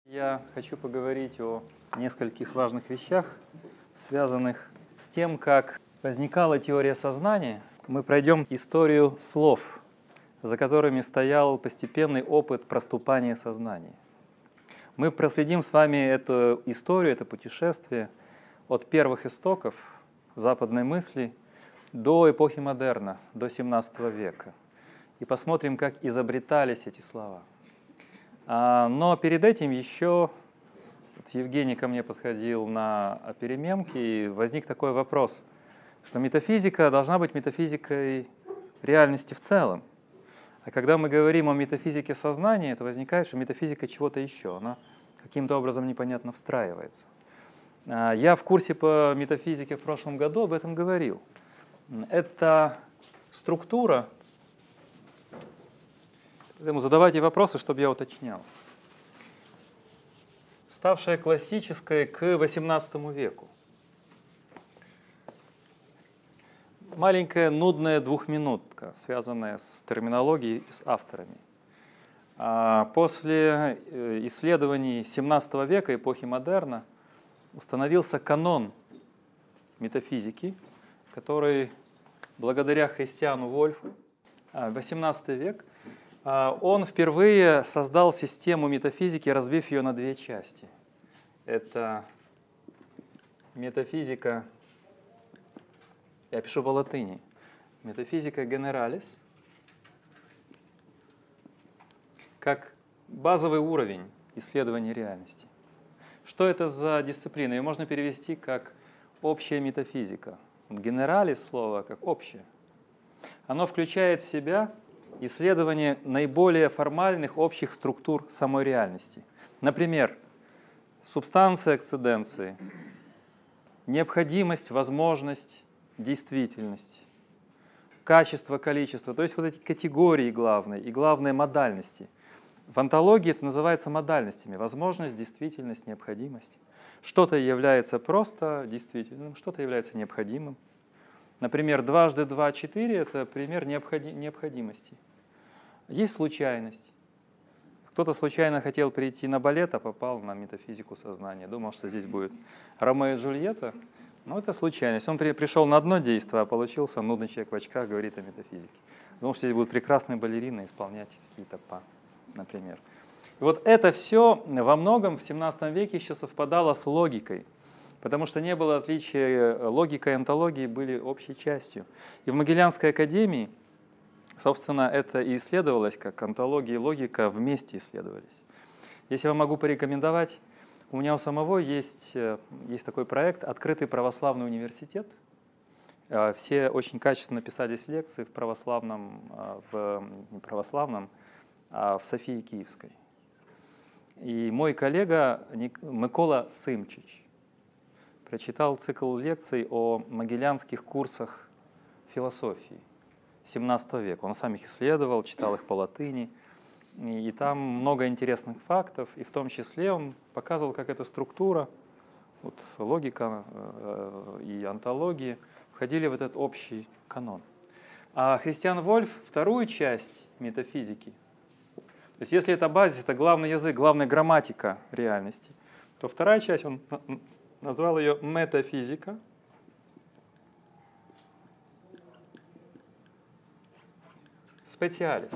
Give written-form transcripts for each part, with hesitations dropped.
Я хочу поговорить о нескольких важных вещах, связанных с тем, как возникала теория сознания. Мы пройдем историю слов, за которыми стоял постепенный опыт проступания сознания. Мы проследим с вами эту историю, это путешествие от первых истоков западной мысли до эпохи модерна, до XVII века. И посмотрим, как изобретались эти слова. Но перед этим еще Евгений ко мне подходил на переменке, и возник такой вопрос, что метафизика должна быть метафизикой реальности в целом. А когда мы говорим о метафизике сознания, это возникает, что метафизика чего-то еще, она каким-то образом непонятно встраивается. Я в курсе по метафизике в прошлом году об этом говорил. Это структура. Поэтому задавайте вопросы, чтобы я уточнял. Ставшая классической к XVIII веку. Маленькая нудная двухминутка, связанная с терминологией и с авторами. После исследований XVII века, эпохи модерна, установился канон метафизики, который благодаря Христиану Вольфу, XVIII век, он впервые создал систему метафизики, разбив ее на две части. Это метафизика, я пишу по латыни, метафизика генералис, как базовый уровень исследования реальности. Что это за дисциплина? Ее можно перевести как общая метафизика. Генералис слово как общее. Оно включает в себя исследование наиболее формальных общих структур самой реальности. Например, субстанция акциденции, необходимость, возможность, действительность, качество, количество, то есть вот эти категории главные и главные модальности. В онтологии это называется модальностями: возможность, действительность, необходимость. Что-то является просто действительным, что-то является необходимым. Например, 2 × 2 = 4 – это пример необходимости. Есть случайность. Кто-то случайно хотел прийти на балет, а попал на метафизику сознания. Думал, что здесь будет Ромео и Джульетта. Но это случайность. Он пришел на одно действие, а получился нудный человек в очках, говорит о метафизике. Думал, что здесь будут прекрасные балерины исполнять какие-то па, например. И вот это все во многом в XVII веке еще совпадало с логикой. Потому что не было отличия, логика и онтология были общей частью. И в Могилянской академии, собственно, это и исследовалось, как онтология и логика вместе исследовались. Если я вам могу порекомендовать, у меня у самого есть такой проект «Открытый православный университет». Все очень качественно писались лекции в православном, не православном, а в Софии Киевской. И мой коллега Микола Сымчич прочитал цикл лекций о могилянских курсах философии XVII века. Он сам их исследовал, читал их по латыни. И там много интересных фактов. И в том числе он показывал, как эта структура, вот логика и онтология входили в этот общий канон. А Христиан Вольф вторую часть метафизики, то есть если это базис, это главный язык, главная грамматика реальности, то вторая часть он назвал ее метафизика. Специалис.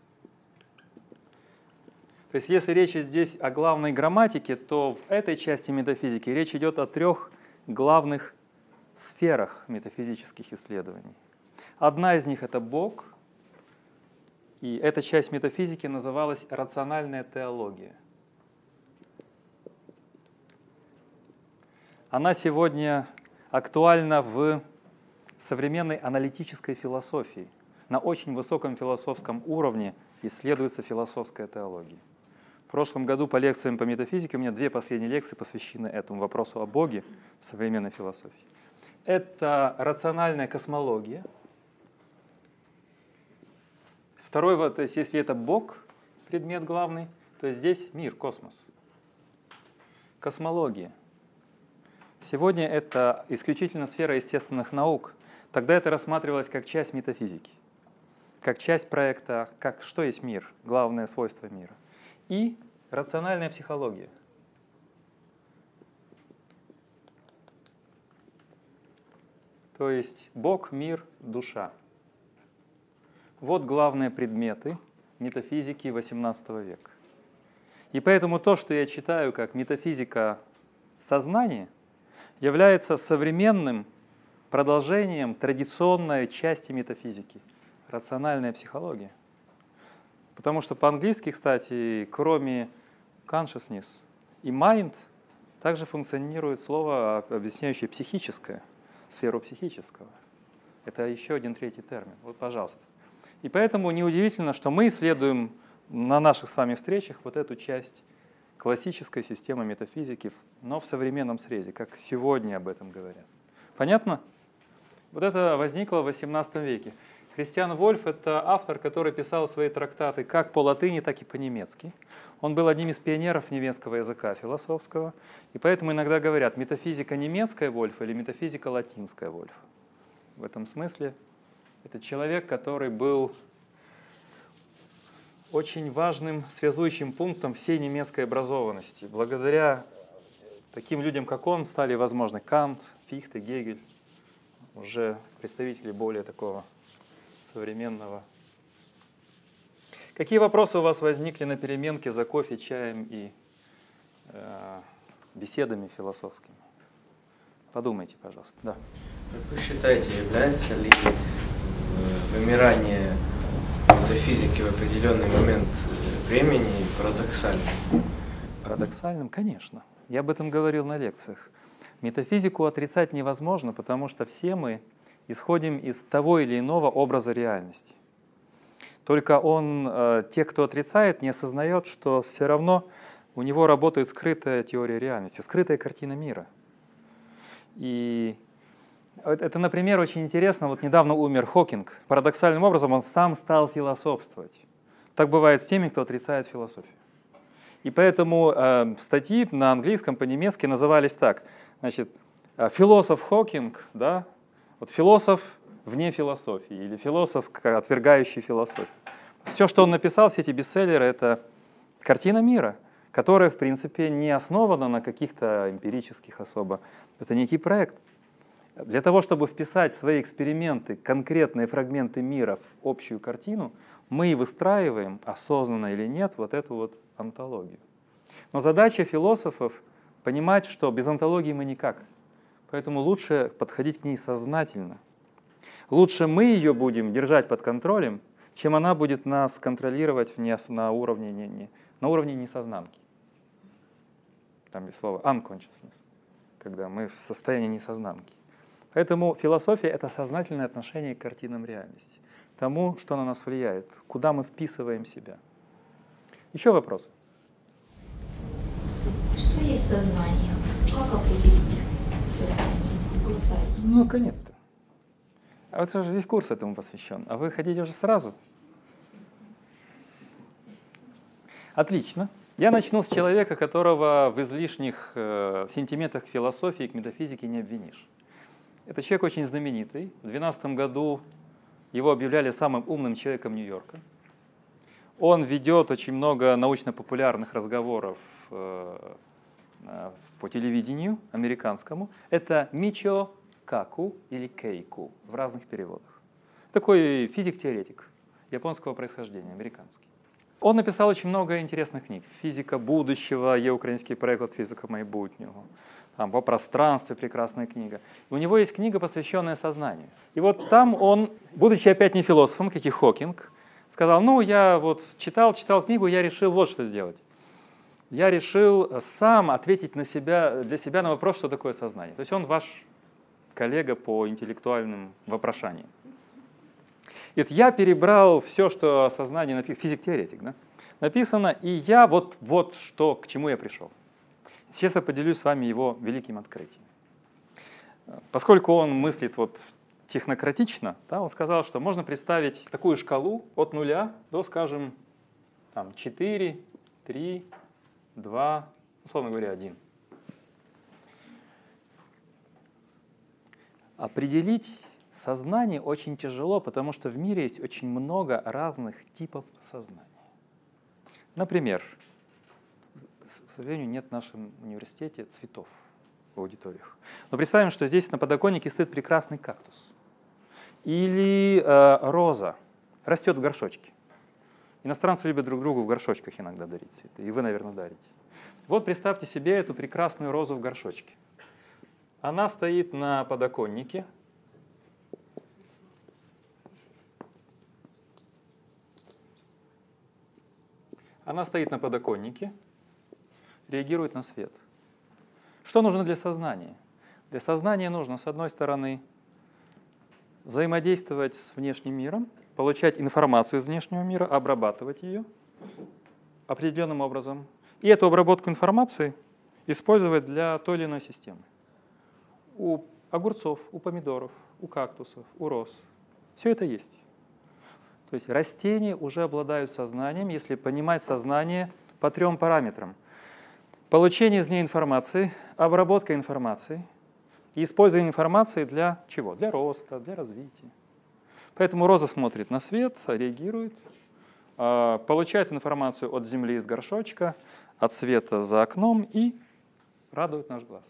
То есть если речь здесь о главной грамматике, то в этой части метафизики речь идет о 3 главных сферах метафизических исследований. Одна из них — это Бог, и эта часть метафизики называлась рациональная теология. Она сегодня актуальна в современной аналитической философии. На очень высоком философском уровне исследуется философская теология. В прошлом году по лекциям по метафизике у меня 2 последние лекции посвящены этому вопросу о Боге в современной философии. Это рациональная космология. Второй, то есть если это Бог, предмет главный, то здесь мир, космос. Космология. Сегодня это исключительно сфера естественных наук. Тогда это рассматривалось как часть метафизики, как часть проекта, как что есть мир, главное свойство мира. И рациональная психология. то есть Бог, мир, душа. Вот главные предметы метафизики XVIII века. И поэтому то, что я читаю как метафизика сознания, является современным продолжением традиционной части метафизики — рациональная психология. Потому что по-английски, кстати, кроме consciousness и mind, также функционирует слово, объясняющее психическое, сферу психического. Это еще один третий термин. Вот, пожалуйста. И поэтому неудивительно, что мы исследуем на наших с вами встречах вот эту часть классической системы метафизики, но в современном срезе, как сегодня об этом говорят. Понятно? Вот это возникло в XVIII веке. Христиан Вольф — это автор, который писал свои трактаты как по латыни, так и по-немецки. Он был одним из пионеров немецкого языка философского, и поэтому иногда говорят метафизика немецкая Вольфа или метафизика латинская Вольфа. В этом смысле это человек, который был очень важным связующим пунктом всей немецкой образованности. Благодаря таким людям, как он, стали возможны Кант, Фихте, Гегель, уже представители более такого современного. Какие вопросы у вас возникли на переменке за кофе, чаем и беседами философскими? Подумайте, пожалуйста. Да. Как вы считаете, является ли вымирание метафизики в определенный момент времени парадоксальным? Парадоксальным, конечно. Я об этом говорил на лекциях. Метафизику отрицать невозможно, потому что все мы исходим из того или иного образа реальности. Только те, кто отрицает, не осознает, что все равно у него работает скрытая теория реальности, скрытая картина мира. И это, например, очень интересно. Вот недавно умер Хокинг. Парадоксальным образом он сам стал философствовать. Так бывает с теми, кто отрицает философию. И поэтому статьи на английском, по-немецки назывались так. Значит, философ Хокинг, да, вот философ вне философии, или философ, отвергающий философию. Все, что он написал, все эти бестселлеры, это картина мира, которая, в принципе, не основана на каких-то эмпирических особо. Это некий проект. Для того, чтобы вписать свои эксперименты, конкретные фрагменты мира в общую картину, мы выстраиваем, осознанно или нет, вот эту вот онтологию. Но задача философов — понимать, что без онтологии мы никак. Поэтому лучше подходить к ней сознательно. Лучше мы ее будем держать под контролем, чем она будет нас контролировать на уровне несознанки. Там есть слово unconsciousness, когда мы в состоянии несознанки. Поэтому философия — это сознательное отношение к картинам реальности, тому, что на нас влияет, куда мы вписываем себя. Еще вопросы? Что есть сознание? Как определить сознание? Ну, наконец-то. А вот же весь курс этому посвящен. А вы хотите уже сразу? Отлично. Я начну с человека, которого в излишних сентиментах к философии, к метафизике не обвинишь. Это человек очень знаменитый. В 2012 году его объявляли самым умным человеком Нью-Йорка. Он ведет очень много научно-популярных разговоров по телевидению американскому. Это Мичио Каку или Кейку в разных переводах. Такой физик-теоретик японского происхождения, американский. Он написал очень много интересных книг. «Физика будущего», «Є український переклад фізика майбутнього». Там «По пространству» прекрасная книга. И у него есть книга, посвященная сознанию. И вот там он, будучи опять не философом, как и Хокинг, сказал: ну, я вот читал книгу, я решил вот что сделать. Я решил сам ответить для себя на вопрос, что такое сознание. То есть он ваш коллега по интеллектуальным вопрошаниям. И вот я перебрал все, что о сознании написано, физик-теоретик, да, написано, и я вот что, к чему я пришел. Сейчас я поделюсь с вами его великим открытием. Поскольку он мыслит вот технократично, да, он сказал, что можно представить такую шкалу от 0 до, скажем, там, 4, 3, 2, условно говоря, 1. Определить сознание очень тяжело, потому что в мире есть очень много разных типов сознания. Например, к сожалению, нет в нашем университете цветов. в аудиториях. Но представим, что здесь на подоконнике стоит прекрасный кактус. Или роза растет в горшочке. Иностранцы любят друг другу в горшочках иногда дарить цветы, и вы, наверное, дарите. Вот представьте себе эту прекрасную розу в горшочке. Она стоит на подоконнике. Она стоит на подоконнике, реагирует на свет. Что нужно для сознания? Для сознания нужно, с одной стороны, взаимодействовать с внешним миром, получать информацию из внешнего мира, обрабатывать ее определенным образом. И эту обработку информации использовать для той или иной системы. У огурцов, у помидоров, у кактусов, у роз. Все это есть. То есть растения уже обладают сознанием, если понимать сознание по 3 параметрам. Получение из нее информации, обработка информации и использование информации для чего? Для роста, для развития. Поэтому роза смотрит на свет, реагирует, получает информацию от земли из горшочка, от света за окном и радует наш глаз.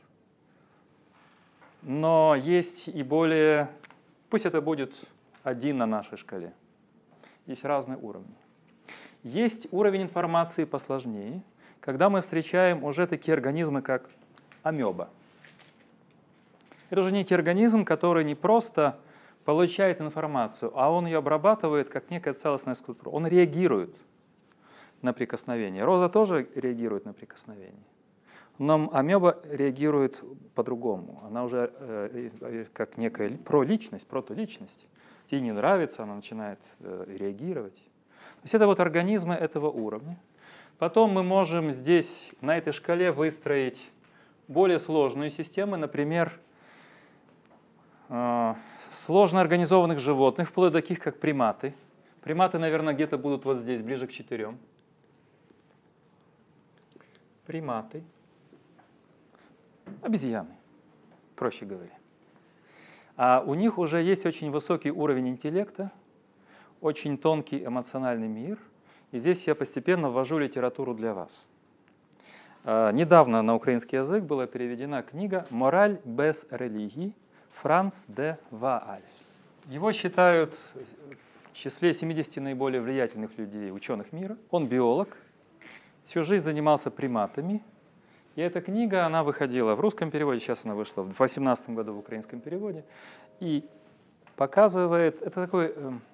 Но есть и более, пусть это будет 1 на нашей шкале. Есть разные уровни. Есть уровень информации посложнее, когда мы встречаем уже такие организмы, как амеба. Это уже некий организм, который не просто получает информацию, а он ее обрабатывает как некая целостная структура. Он реагирует на прикосновение. Роза тоже реагирует на прикосновение. Но амеба реагирует по-другому. Она уже как некая проличность, протоличность. Ей не нравится, она начинает реагировать. То есть это вот организмы этого уровня. Потом мы можем здесь, на этой шкале, выстроить более сложные системы, например, сложно организованных животных, вплоть до таких, как приматы. Приматы, наверное, где-то будут вот здесь, ближе к 4. Приматы. Обезьяны, проще говоря. А у них уже есть очень высокий уровень интеллекта, очень тонкий эмоциональный мир. И здесь я постепенно ввожу литературу для вас. Недавно на украинский язык была переведена книга «Мораль без религии» Франц де Вааль. Его считают в числе 70 наиболее влиятельных людей, ученых мира. Он биолог, всю жизнь занимался приматами. И эта книга, она выходила в русском переводе, сейчас она вышла в 2018 году в украинском переводе, и показывает, это такой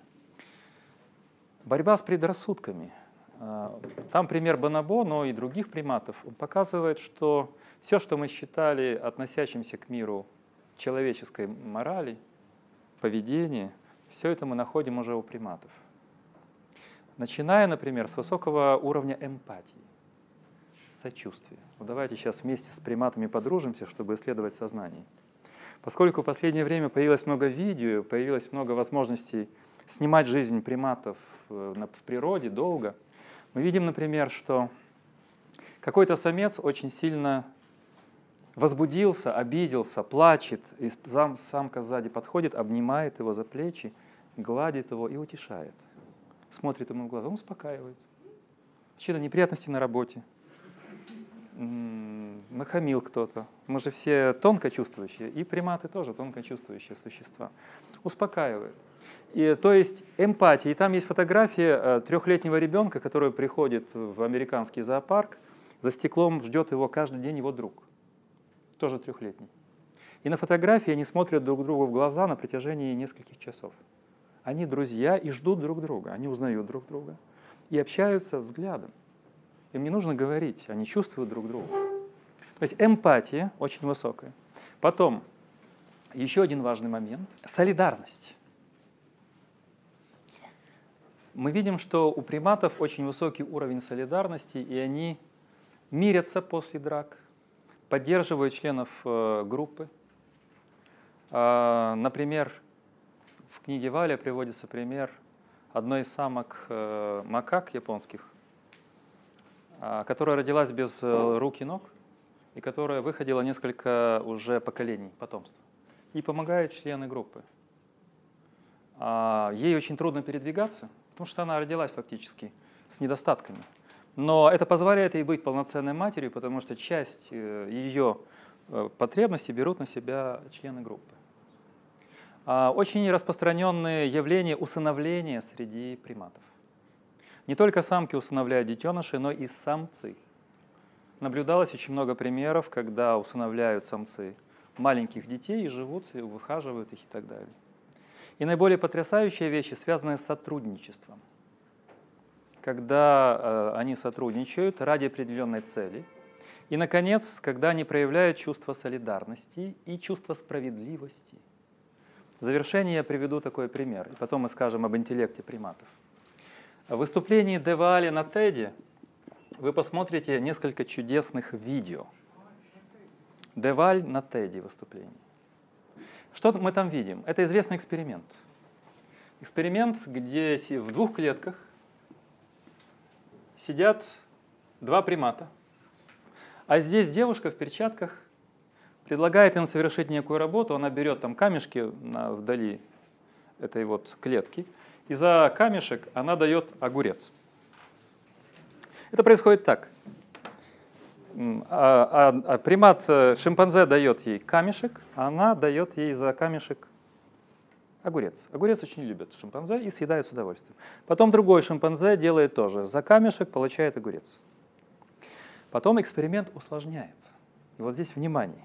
борьба с предрассудками. Там пример бонобо, но и других приматов. Он показывает, что все, что мы считали относящимся к миру человеческой морали, поведения, все это мы находим уже у приматов. Начиная, например, с высокого уровня эмпатии, сочувствия. Вот давайте сейчас вместе с приматами подружимся, чтобы исследовать сознание. Поскольку в последнее время появилось много видео, появилось много возможностей снимать жизнь приматов в природе долго, мы видим, например, что какой-то самец очень сильно возбудился, обиделся, плачет, и самка сзади подходит, обнимает его за плечи, гладит его и утешает. Смотрит ему в глаза, он успокаивается. Какие-то неприятности на работе. Нахамил кто-то. Мы же все тонко чувствующие, и приматы тоже тонко чувствующие существа. Успокаивает. И, то есть эмпатия. И там есть фотография 3-летнего ребенка, который приходит в американский зоопарк. За стеклом ждет его каждый день его друг. Тоже 3-летний. И на фотографии они смотрят друг другу в глаза на протяжении нескольких часов. Они друзья и ждут друг друга. Они узнают друг друга и общаются взглядом. Им не нужно говорить, они чувствуют друг друга. То есть эмпатия очень высокая. Потом, еще один важный момент – солидарность. Мы видим, что у приматов очень высокий уровень солидарности, и они мирятся после драк, поддерживают членов группы. Например, в книге Валя приводится пример одной из самок макак японских, которая родилась без рук и ног, и которая выходила несколько уже поколений потомства. И помогают члены группы. Ей очень трудно передвигаться, потому что она родилась фактически с недостатками. Но это позволяет ей быть полноценной матерью, потому что часть ее потребности берут на себя члены группы. Очень распространенное явление усыновления среди приматов. Не только самки усыновляют детенышей, но и самцы. Наблюдалось очень много примеров, когда усыновляют самцы маленьких детей и живут, и выхаживают их и так далее. И наиболее потрясающие вещи связаны с сотрудничеством. Когда они сотрудничают ради определенной цели. И, наконец, когда они проявляют чувство солидарности и чувство справедливости. В завершение я приведу такой пример, и потом мы скажем об интеллекте приматов. В выступлении Де Вааля на TED вы посмотрите несколько чудесных видео. Де Вааль на TED выступлении. Что мы там видим? Это известный эксперимент. Эксперимент, где в 2 клетках сидят 2 примата, а здесь девушка в перчатках предлагает им совершить некую работу, она берет там камешки вдали этой вот клетки, и за камешек она дает огурец. Это происходит так. Примат шимпанзе дает ей камешек, а она дает ей за камешек огурец. Огурец очень любят шимпанзе и съедают с удовольствием. Потом другой шимпанзе делает тоже. За камешек получает огурец. Потом эксперимент усложняется. И вот здесь внимание.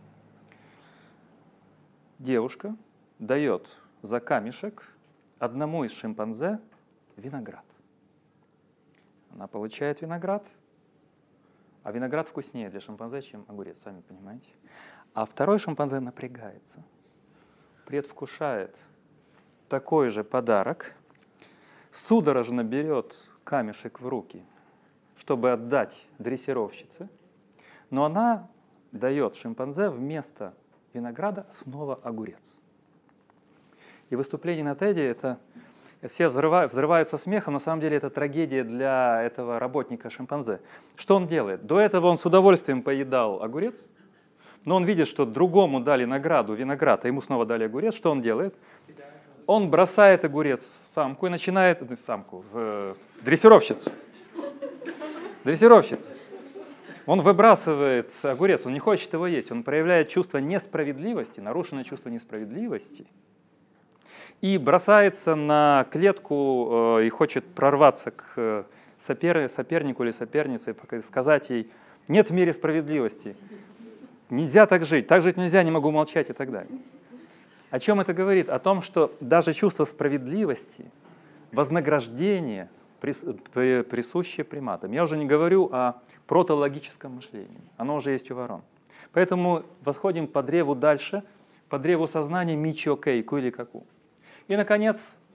Девушка дает за камешек одному из шимпанзе виноград. Она получает виноград, а виноград вкуснее для шимпанзе, чем огурец, сами понимаете. А второй шимпанзе напрягается, предвкушает такой же подарок, судорожно берет камешек в руки, чтобы отдать дрессировщице, но она дает шимпанзе вместо винограда снова огурец. И выступление на TED это все взрываются смехом, на самом деле это трагедия для этого работника шимпанзе. Что он делает? До этого он с удовольствием поедал огурец, но он видит, что другому дали награду виноград, а ему снова дали огурец. Что он делает? Он бросает огурец в самку и начинает в дрессировщицу. Дрессировщицу. Он выбрасывает огурец, он не хочет его есть, он проявляет чувство несправедливости, нарушенное чувство несправедливости, и бросается на клетку и хочет прорваться к сопернику или сопернице, сказать ей: нет в мире справедливости, нельзя так жить нельзя, не могу молчать и так далее. О чем это говорит? О том, что даже чувство справедливости, вознаграждение присуще приматам. Я уже не говорю о протологическом мышлении, оно уже есть у ворон. Поэтому восходим по древу дальше, по древу сознания Мичио Кейку или Каку. И, наконец,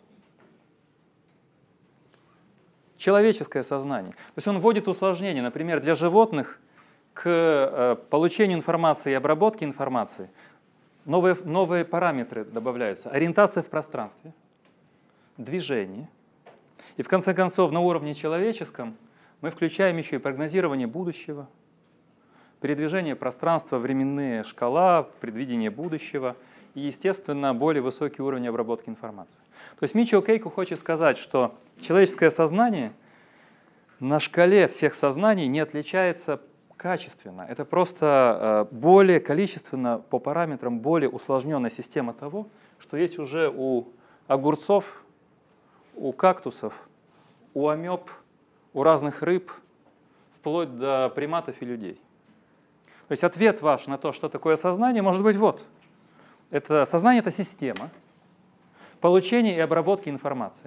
человеческое сознание. То есть он вводит усложнения. Например, для животных к получению информации и обработке информации новые параметры добавляются. Ориентация в пространстве, движение. И в конце концов на уровне человеческом мы включаем еще и прогнозирование будущего, передвижение пространства, временные шкала, предвидение будущего и, естественно, более высокий уровень обработки информации. То есть Мичио Кейку хочет сказать, что человеческое сознание на шкале всех сознаний не отличается качественно. Это просто более количественно, по параметрам, более усложненная система того, что есть уже у огурцов, у кактусов, у амеб, у разных рыб, вплоть до приматов и людей. То есть ответ ваш на то, что такое сознание, может быть вот. Сознание — это система получения и обработки информации.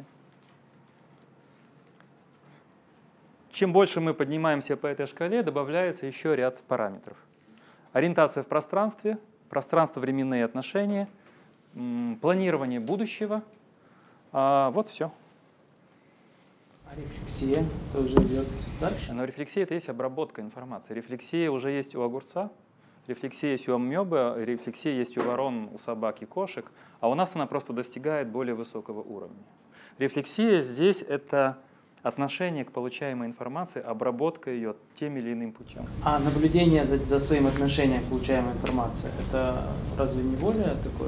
Чем больше мы поднимаемся по этой шкале, добавляется еще ряд параметров. Ориентация в пространстве, пространство-временные отношения, планирование будущего. Вот все. А рефлексия тоже идет дальше? Но рефлексия — это есть обработка информации. Рефлексия уже есть у огурца, рефлексия есть у амебы, рефлексия есть у ворон, у собак и кошек, а у нас она просто достигает более высокого уровня. Рефлексия здесь — это отношение к получаемой информации, обработка ее тем или иным путем. А наблюдение за своим отношением к получаемой информации — это разве не воля такое?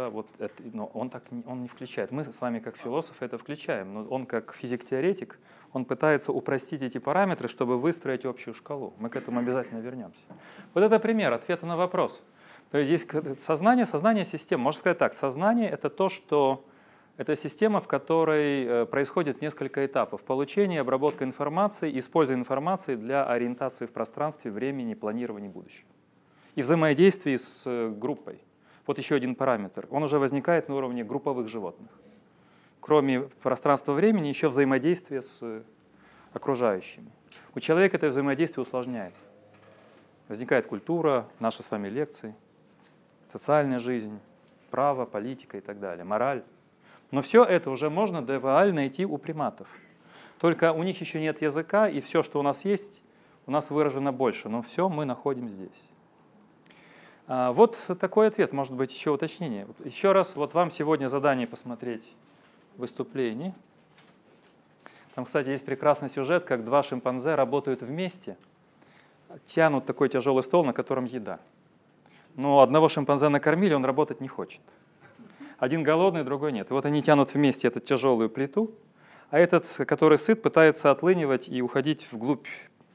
Но он не включает. Мы с вами как философы это включаем, но он как физик-теоретик, он пытается упростить эти параметры, чтобы выстроить общую шкалу. Мы к этому обязательно вернемся. Вот это пример ответа на вопрос. То есть здесь сознание системы. Можно сказать так, сознание — это то, что это система, в которой происходит несколько этапов: получение, обработка информации, использование информации для ориентации в пространстве, времени, планирования будущего. И взаимодействие с группой. Вот еще один параметр. Он уже возникает на уровне групповых животных. Кроме пространства-времени, еще взаимодействие с окружающими. У человека это взаимодействие усложняется. Возникает культура, наши с вами лекции, социальная жизнь, право, политика и так далее, мораль. Но все это уже можно ДВАЛ найти у приматов. Только у них еще нет языка, и все, что у нас есть, у нас выражено больше. Но все мы находим здесь. Вот такой ответ, может быть, еще уточнение. Еще раз, вот вам сегодня задание посмотреть выступление. Там, кстати, есть прекрасный сюжет, как два шимпанзе работают вместе, тянут такой тяжелый стол, на котором еда. Но одного шимпанзе накормили, он работать не хочет. Один голодный, другой нет. И вот они тянут вместе эту тяжелую плиту, а этот, который сыт, пытается отлынивать и уходить вглубь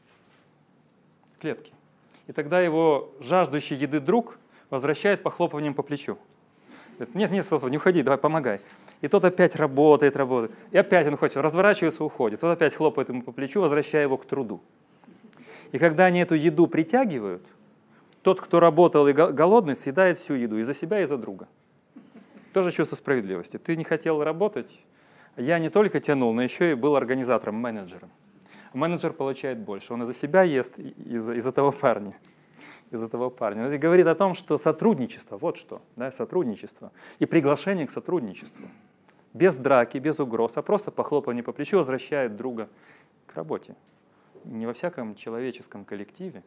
клетки. И тогда его жаждущий еды друг возвращает похлопыванием по плечу. Говорит: нет, не уходи, давай помогай. И тот опять работает. И опять он хочет, разворачивается, уходит. Тот опять хлопает ему по плечу, возвращая его к труду. И когда они эту еду притягивают, тот, кто работал и голодный, съедает всю еду и за себя, и за друга. Тоже чувство справедливости. Ты не хотел работать, я не только тянул, но еще и был организатором, менеджером. Менеджер получает больше. Он и за себя ест, и за того парня. Это говорит о том, что сотрудничество, вот что, да, сотрудничество. И приглашение к сотрудничеству. Без драки, без угроз, а просто похлопывание по плечу возвращает друга к работе. Не во всяком человеческом коллективе,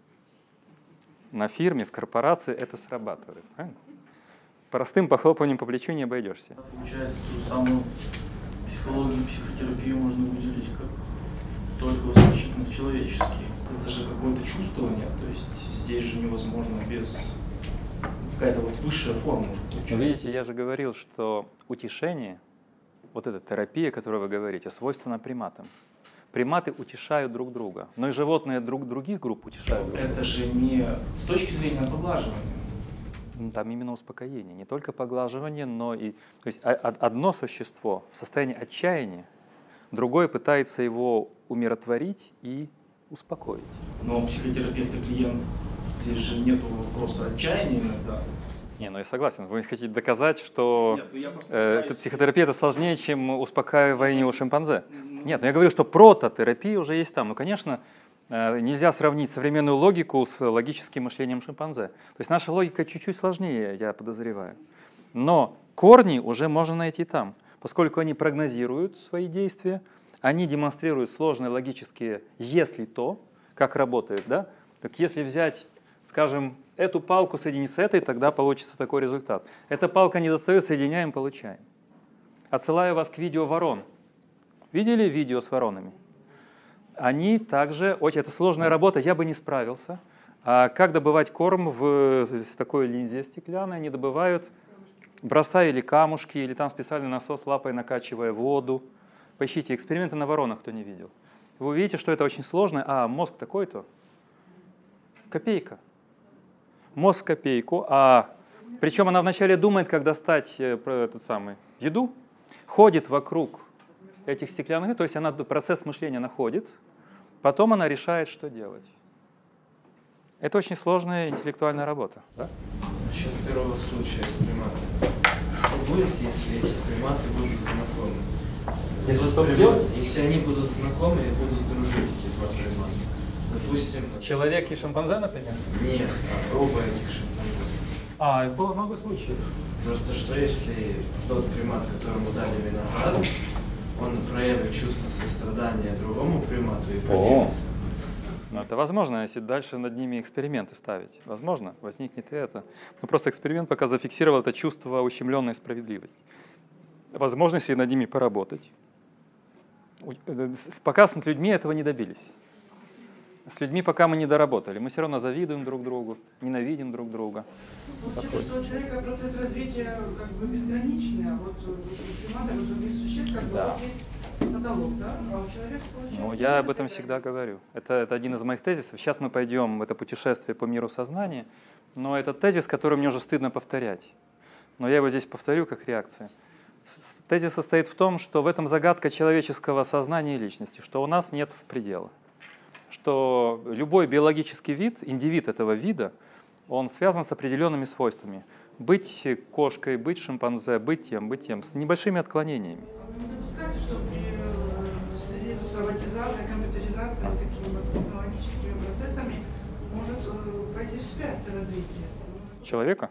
на фирме, в корпорации это срабатывает. Правильно? Простым похлопыванием по плечу не обойдешься. Получается, ту самую психологию, психотерапию можно выделить как только исключительно человеческие. Это же какое-то чувствование, то есть здесь же невозможно без какая-то вот высшая форма. Видите, я же говорил, что утешение, вот эта терапия, о которой вы говорите, свойственна приматам. Приматы утешают друг друга, но и животные других групп утешают друг друга. Это же не с точки зрения поглаживания. Там именно успокоение, не только поглаживание, но и... То есть одно существо в состоянии отчаяния, другое пытается его умиротворить и успокоить. Но психотерапевт и клиент, здесь же нет вопроса отчаяния иногда. Не, ну я согласен. Вы хотите доказать, что Нет, психотерапия это сложнее, чем успокаивание у шимпанзе? Нет, но я говорю, что прототерапия уже есть там. Ну, конечно, нельзя сравнить современную логику с логическим мышлением шимпанзе. То есть наша логика чуть-чуть сложнее, я подозреваю. Но корни уже можно найти там, поскольку они прогнозируют свои действия, они демонстрируют сложные логические «если то», как работает, да? Так если взять, скажем, эту палку соединить с этой, тогда получится такой результат. Эта палка не достает, соединяем, получаем. Отсылаю вас к видео ворон. Видели видео с воронами? Они также, очень, это сложная работа, я бы не справился. А как добывать корм в такой линзе стеклянной? Они добывают, бросая или камушки, или там специальный насос лапой накачивая воду. Поищите эксперименты на воронах, кто не видел. Вы увидите, что это очень сложно. А мозг такой-то. Копейка. Мозг в копейку. Причем она вначале думает, как достать еду, ходит вокруг этих стеклянных, то есть она процесс мышления находит, потом она решает, что делать. Это очень сложная интеллектуальная работа. Да? Насчет первого случая с приматами. Что будет, если эти приматы будут знакомы? Если они будут знакомы и будут дружить, эти два примата. Допустим... Человек и шимпанзе, например? Нет, оба этих шимпанзе. Было много случаев. Просто что если тот примат, которому дали виноград, он проявит чувство сострадания другому примату и поделится. Ну, это возможно, если дальше над ними эксперименты ставить. Возможно, возникнет и это. Но просто эксперимент пока зафиксировал это чувство ущемленной справедливости. Возможно, если над ними поработать. Пока с людьми этого не добились. С людьми пока мы не доработали. Мы все равно завидуем друг другу, ненавидим друг друга. Получается, что у человека процесс развития как бы безграничный, а вот у примата, у других существ, как бы Да. вот есть потолок, да? А у человека получается... Ну, я об этом такая- всегда говорю. Это один из моих тезисов. Сейчас мы пойдем в это путешествие по миру сознания, но это тезис, который мне уже стыдно повторять. Но я его здесь повторю как реакция. Тезис состоит в том, что в этом загадка человеческого сознания и личности, что у нас нет предела. Что любой биологический вид, индивид этого вида, он связан с определенными свойствами. Быть кошкой, быть шимпанзе, быть тем, с небольшими отклонениями. А вы не допускаете, что в связи с роботизацией, компьютеризацией, вот такими вот технологическими процессами может пойти вспять развитие? Человека?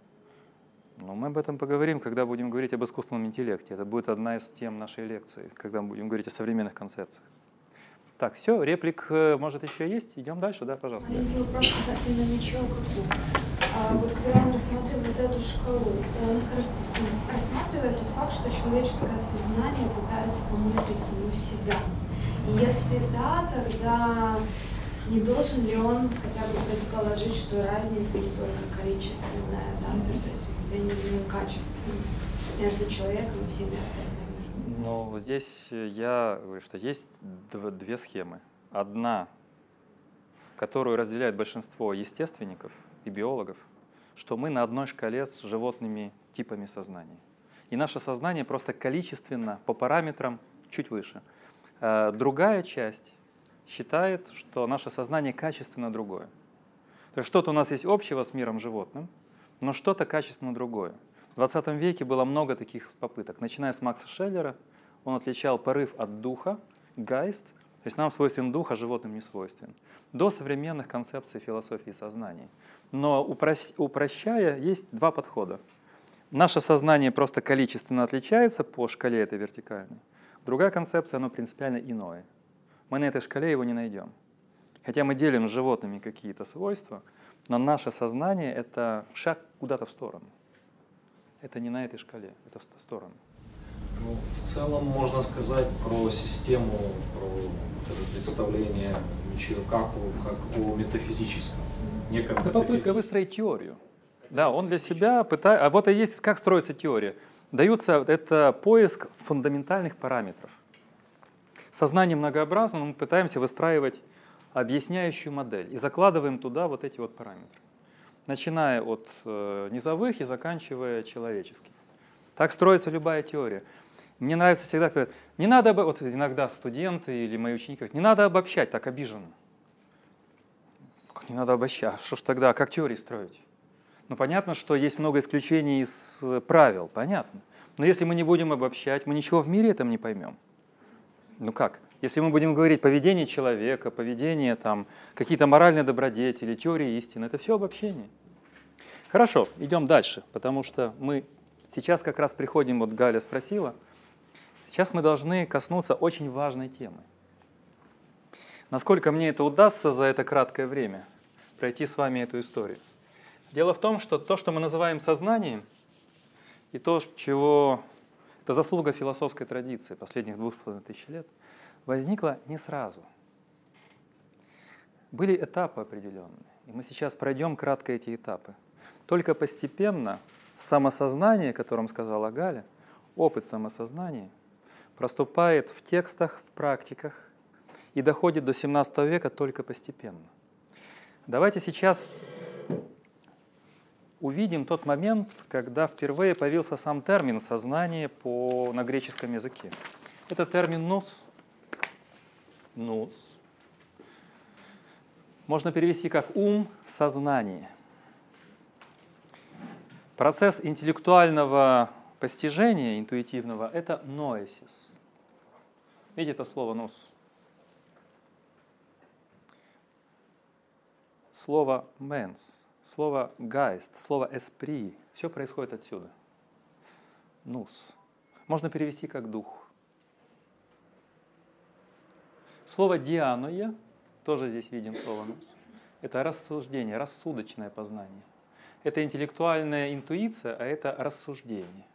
Ну, мы об этом поговорим, когда будем говорить об искусственном интеллекте. Это будет одна из тем нашей лекции, когда мы будем говорить о современных концепциях. Так, все, реплик, может, еще есть? Идем дальше, да, пожалуйста. Маленький вопрос касательно Мичио Каку. Вот когда он рассматривает эту шкалу, он рассматривает тот факт, что человеческое сознание пытается помыслить саму себя. И если да, тогда не должен ли он хотя бы предположить, что разница не только количественная, да, между этими звеньями и качественная, между человеком и всеми остальными? Ну, здесь я говорю, что есть две схемы. Одна, которую разделяет большинство естественников и биологов, что мы на одной шкале с животными типами сознания. И наше сознание просто количественно, по параметрам, чуть выше. Другая часть считает, что наше сознание качественно другое. То есть что-то у нас есть общего с миром животным, но что-то качественно другое. В 20 веке было много таких попыток. Начиная с Макса Шеллера, он отличал порыв от духа, гайст, то есть нам свойствен дух, а животным не свойствен, до современных концепций философии сознания. Но упрощая, есть два подхода. Наше сознание просто количественно отличается по шкале этой вертикальной. Другая концепция, оно принципиально иное. Мы на этой шкале его не найдем. Хотя мы делим с животными какие-то свойства, но наше сознание — это шаг куда-то в сторону. Это не на этой шкале, это в сторону. Ну, в целом можно сказать про систему, про вот это представление Мичио Каку как о метафизическом. Это попытка выстроить теорию. Да, он для себя пытается... А вот и есть, как строится теория. Даются, это поиск фундаментальных параметров. Сознание многообразно, но мы пытаемся выстраивать объясняющую модель и закладываем туда вот эти вот параметры, начиная от низовых и заканчивая человеческими. Так строится любая теория. Мне нравится всегда, когда не надо, вот иногда студенты или мои ученики говорят, не надо обобщать, так обиженно. Как не надо обобщать? А что ж тогда, как теории строить? Ну, понятно, что есть много исключений из правил, понятно. Но если мы не будем обобщать, мы ничего в мире этом не поймем. Ну как? Если мы будем говорить поведение человека, поведение, там, какие-то моральные добродетели, теории истины, это все обобщение. Хорошо, идем дальше, потому что мы сейчас как раз приходим, вот Галя спросила, сейчас мы должны коснуться очень важной темы. Насколько мне это удастся за это краткое время, пройти с вами эту историю. Дело в том, что то, что мы называем сознанием, и то, чего... Это заслуга философской традиции последних 2500 лет, возникло не сразу. Были этапы определенные, и мы сейчас пройдем кратко эти этапы. Только постепенно самосознание, о котором сказала Галя, опыт самосознания, проступает в текстах, в практиках и доходит до 17 века только постепенно. Давайте сейчас увидим тот момент, когда впервые появился сам термин «сознание» на греческом языке. Это термин «nous». «Nous». Можно перевести как «ум», «сознание». Процесс интеллектуального постижения, интуитивного, это «noesis». Видите это слово «nous»? Слово «mens». Слово «geist», слово «esprit» — все происходит отсюда. «Nous». Можно перевести как «дух». Слово «дианоя», тоже здесь видим слово «nous», это рассуждение, рассудочное познание. Это интеллектуальная интуиция, а это рассуждение.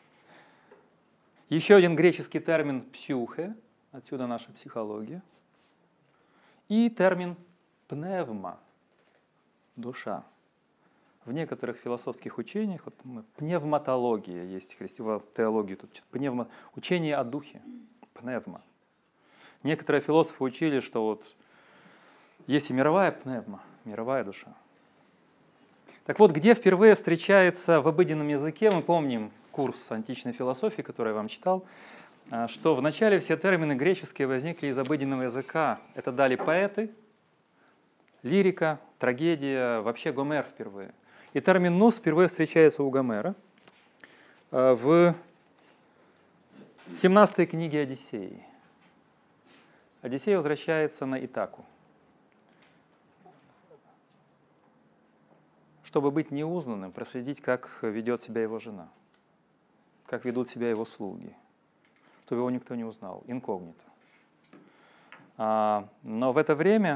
Еще один греческий термин «псюхе», отсюда наша психология. И термин пневма, душа. В некоторых философских учениях, вот, пневматология есть, в теологии тут учение о духе, пневма. Некоторые философы учили, что вот есть и мировая пневма, мировая душа. Так вот, где впервые встречается в обыденном языке, мы помним курс античной философии, который я вам читал, что вначале все термины греческие возникли из обыденного языка. Это дали поэты, лирика, трагедия, вообще Гомер впервые. И термин «нус» впервые встречается у Гомера в 17 книге Одиссеи. Одиссей возвращается на Итаку. Чтобы быть неузнанным, проследить, как ведет себя его жена, как ведут себя его слуги, чтобы его никто не узнал, инкогнито. Но в это время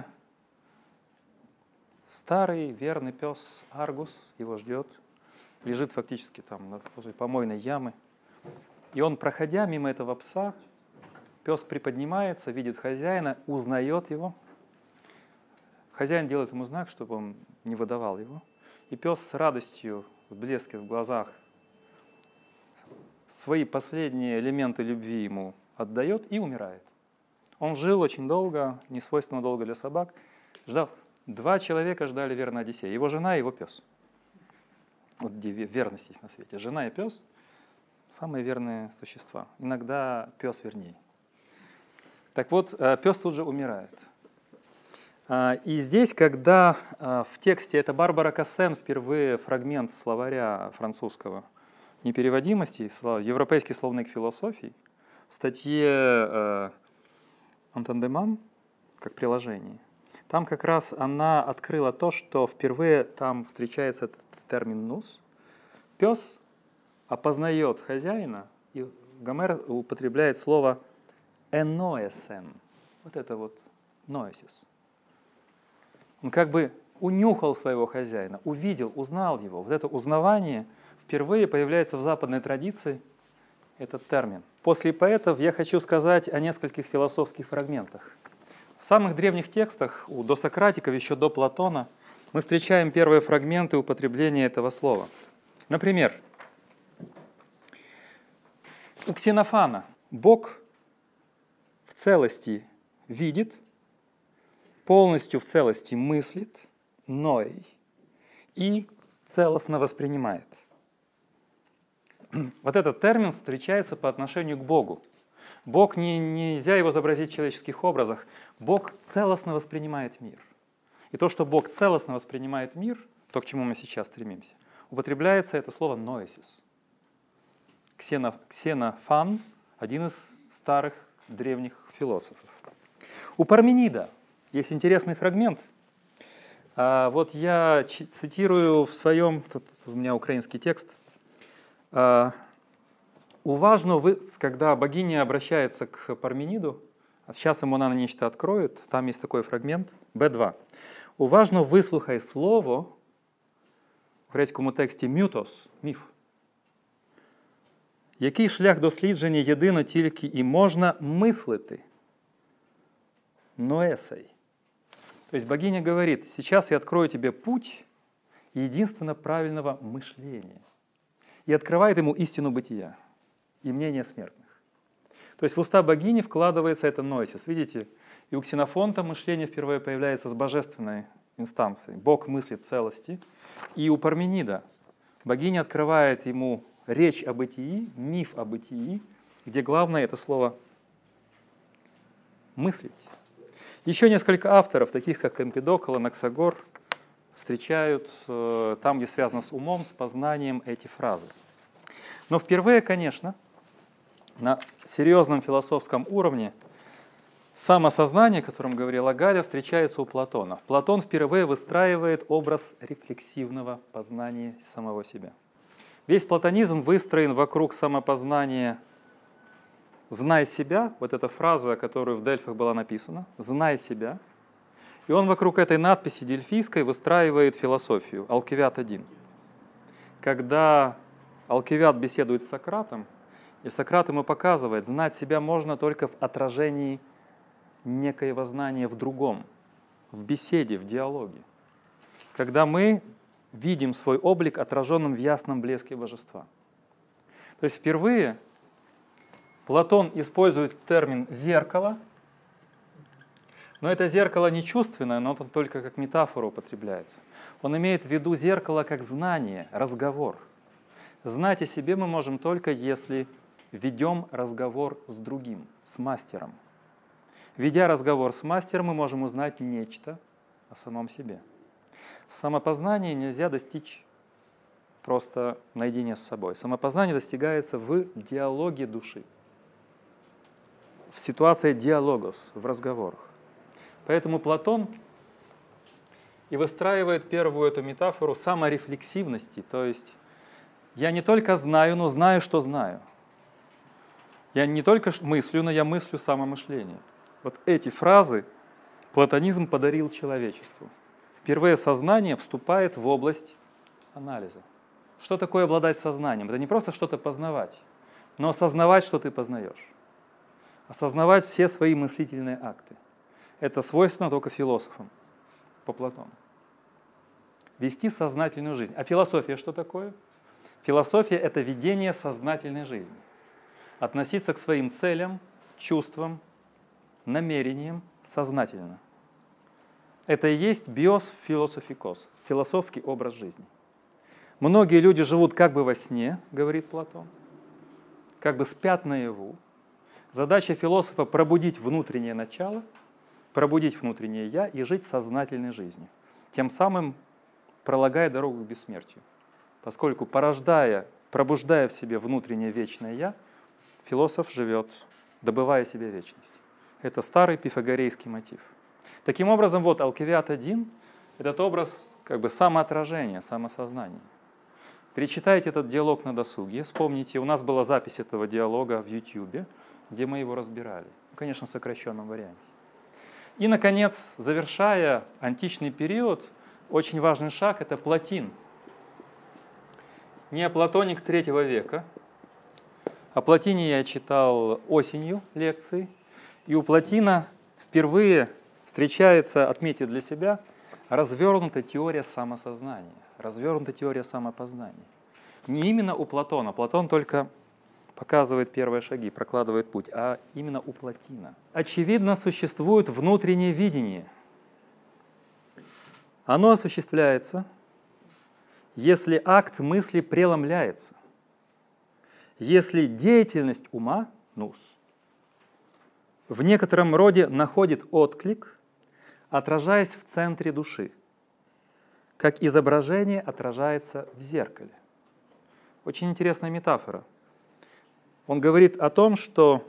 старый верный пес Аргус его ждет, лежит фактически там возле помойной ямы. И он, проходя мимо этого пса, пес приподнимается, видит хозяина, узнает его. Хозяин делает ему знак, чтобы он не выдавал его. И пес с радостью, в блеске в глазах, свои последние элементы любви ему отдает и умирает. Он жил очень долго, не свойственно долго для собак, ждал. 2 человека ждали верно Одиссея, его жена и его пес. Вот где верность есть на свете. Жена и пес – самые верные существа. Иногда пес вернее. Так вот, пес тут же умирает. И здесь, когда в тексте, это Барбара Кассен, впервые фрагмент словаря французского непереводимости, европейский словник философии, в статье «Антандеман», как приложение, там как раз она открыла то, что впервые там встречается этот термин «нус». Пес опознает хозяина, и Гомер употребляет слово «эноэсен». Вот это вот «ноэсис». Он как бы унюхал своего хозяина, увидел, узнал его. Вот это узнавание впервые появляется в западной традиции, этот термин. После поэтов я хочу сказать о нескольких философских фрагментах. В самых древних текстах, у досократиков, еще до Платона, мы встречаем первые фрагменты употребления этого слова. Например, у Ксенофана Бог в целости видит, полностью в целости мыслит, ной, и целостно воспринимает. Вот этот термин встречается по отношению к Богу. Бог нельзя его изобразить в человеческих образах. Бог целостно воспринимает мир. И то, что Бог целостно воспринимает мир, то, к чему мы сейчас стремимся, употребляется это слово «ноэсис». Ксенофан – один из старых древних философов. У Парменида есть интересный фрагмент. Вот я цитирую в своем, тут у меня украинский текст. «Уважно, когда богиня обращается к Пармениду, сейчас ему она нечто откроет, там есть такой фрагмент, Б2. Уважно вислухай слово, в грецькому тексті «мютос» – міф. Який шлях дослідження єдино тільки і можна мислити? Ноесей. То есть богиня говорит, сейчас я открою тебе путь единственно правильного мышления. И открывает ему истину бытия и мнение смертных. То есть в уста богини вкладывается это ноэсис. Видите, и у Ксенофонта мышление впервые появляется с божественной инстанции. Бог мыслит в целости. И у Парменида богиня открывает ему речь о бытии, миф о бытии, где главное это слово «мыслить». Еще несколько авторов, таких как Эмпидокл, Анаксагор, встречают там, где связано с умом, с познанием эти фразы. Но впервые, конечно, на серьезном философском уровне самосознание, о котором говорила Галя, встречается у Платона. Платон впервые выстраивает образ рефлексивного познания самого себя. Весь платонизм выстроен вокруг самопознания «знай себя», вот эта фраза, которая в Дельфах была написана, «знай себя». И он вокруг этой надписи дельфийской выстраивает философию, Алкивиад 1. Когда Алкивиад беседует с Сократом, и Сократ ему показывает, знать себя можно только в отражении некоего знания в другом. в беседе, в диалоге, когда мы видим свой облик отраженным в ясном блеске божества. То есть впервые Платон использует термин «зеркало», но это зеркало не чувственное, но он только как метафора употребляется. Он имеет в виду зеркало как знание, разговор. Знать о себе мы можем только если ведем разговор с другим, с мастером. Ведя разговор с мастером, мы можем узнать нечто о самом себе. Самопознание нельзя достичь просто наедине с собой. Самопознание достигается в диалоге души, в ситуации диалогос, в разговорах. Поэтому Платон и выстраивает первую эту метафору саморефлексивности, то есть я не только знаю, но знаю, что знаю. Я не только мыслю, но я мыслю самомышление. Вот эти фразы платонизм подарил человечеству. Впервые сознание вступает в область анализа. Что такое обладать сознанием? Это не просто что-то познавать, но осознавать, что ты познаешь. Осознавать все свои мыслительные акты. Это свойственно только философам, по Платону. Вести сознательную жизнь. А философия что такое? Философия — это ведение сознательной жизни. Относиться к своим целям, чувствам, намерениям сознательно. Это и есть биос философикос, философский образ жизни. Многие люди живут как бы во сне, говорит Платон, как бы спят наяву. Задача философа — пробудить внутреннее начало, пробудить внутреннее «я» и жить сознательной жизнью, тем самым пролагая дорогу к бессмертию. Поскольку, пробуждая в себе внутреннее вечное «я», философ живет, добывая себе вечность. Это старый пифагорейский мотив. Таким образом, вот Алкивиад-1 — этот образ как бы самоотражения, самосознания. Перечитайте этот диалог на досуге, вспомните, у нас была запись этого диалога в YouTube, где мы его разбирали, конечно, в сокращенном варианте. И, наконец, завершая античный период, очень важный шаг — это Плотин. Неоплатоник III века. О Плотине я читал осенью лекции, и у Плотина впервые встречается, отметьте для себя, развернутая теория самосознания, развернутая теория самопознания. Не именно у Платона, Платон только показывает первые шаги, прокладывает путь, а именно у Плотина. Очевидно, существует внутреннее видение. Оно осуществляется, если акт мысли преломляется, если деятельность ума, нус, в некотором роде находит отклик, отражаясь в центре души, как изображение отражается в зеркале. Очень интересная метафора. Он говорит о том, что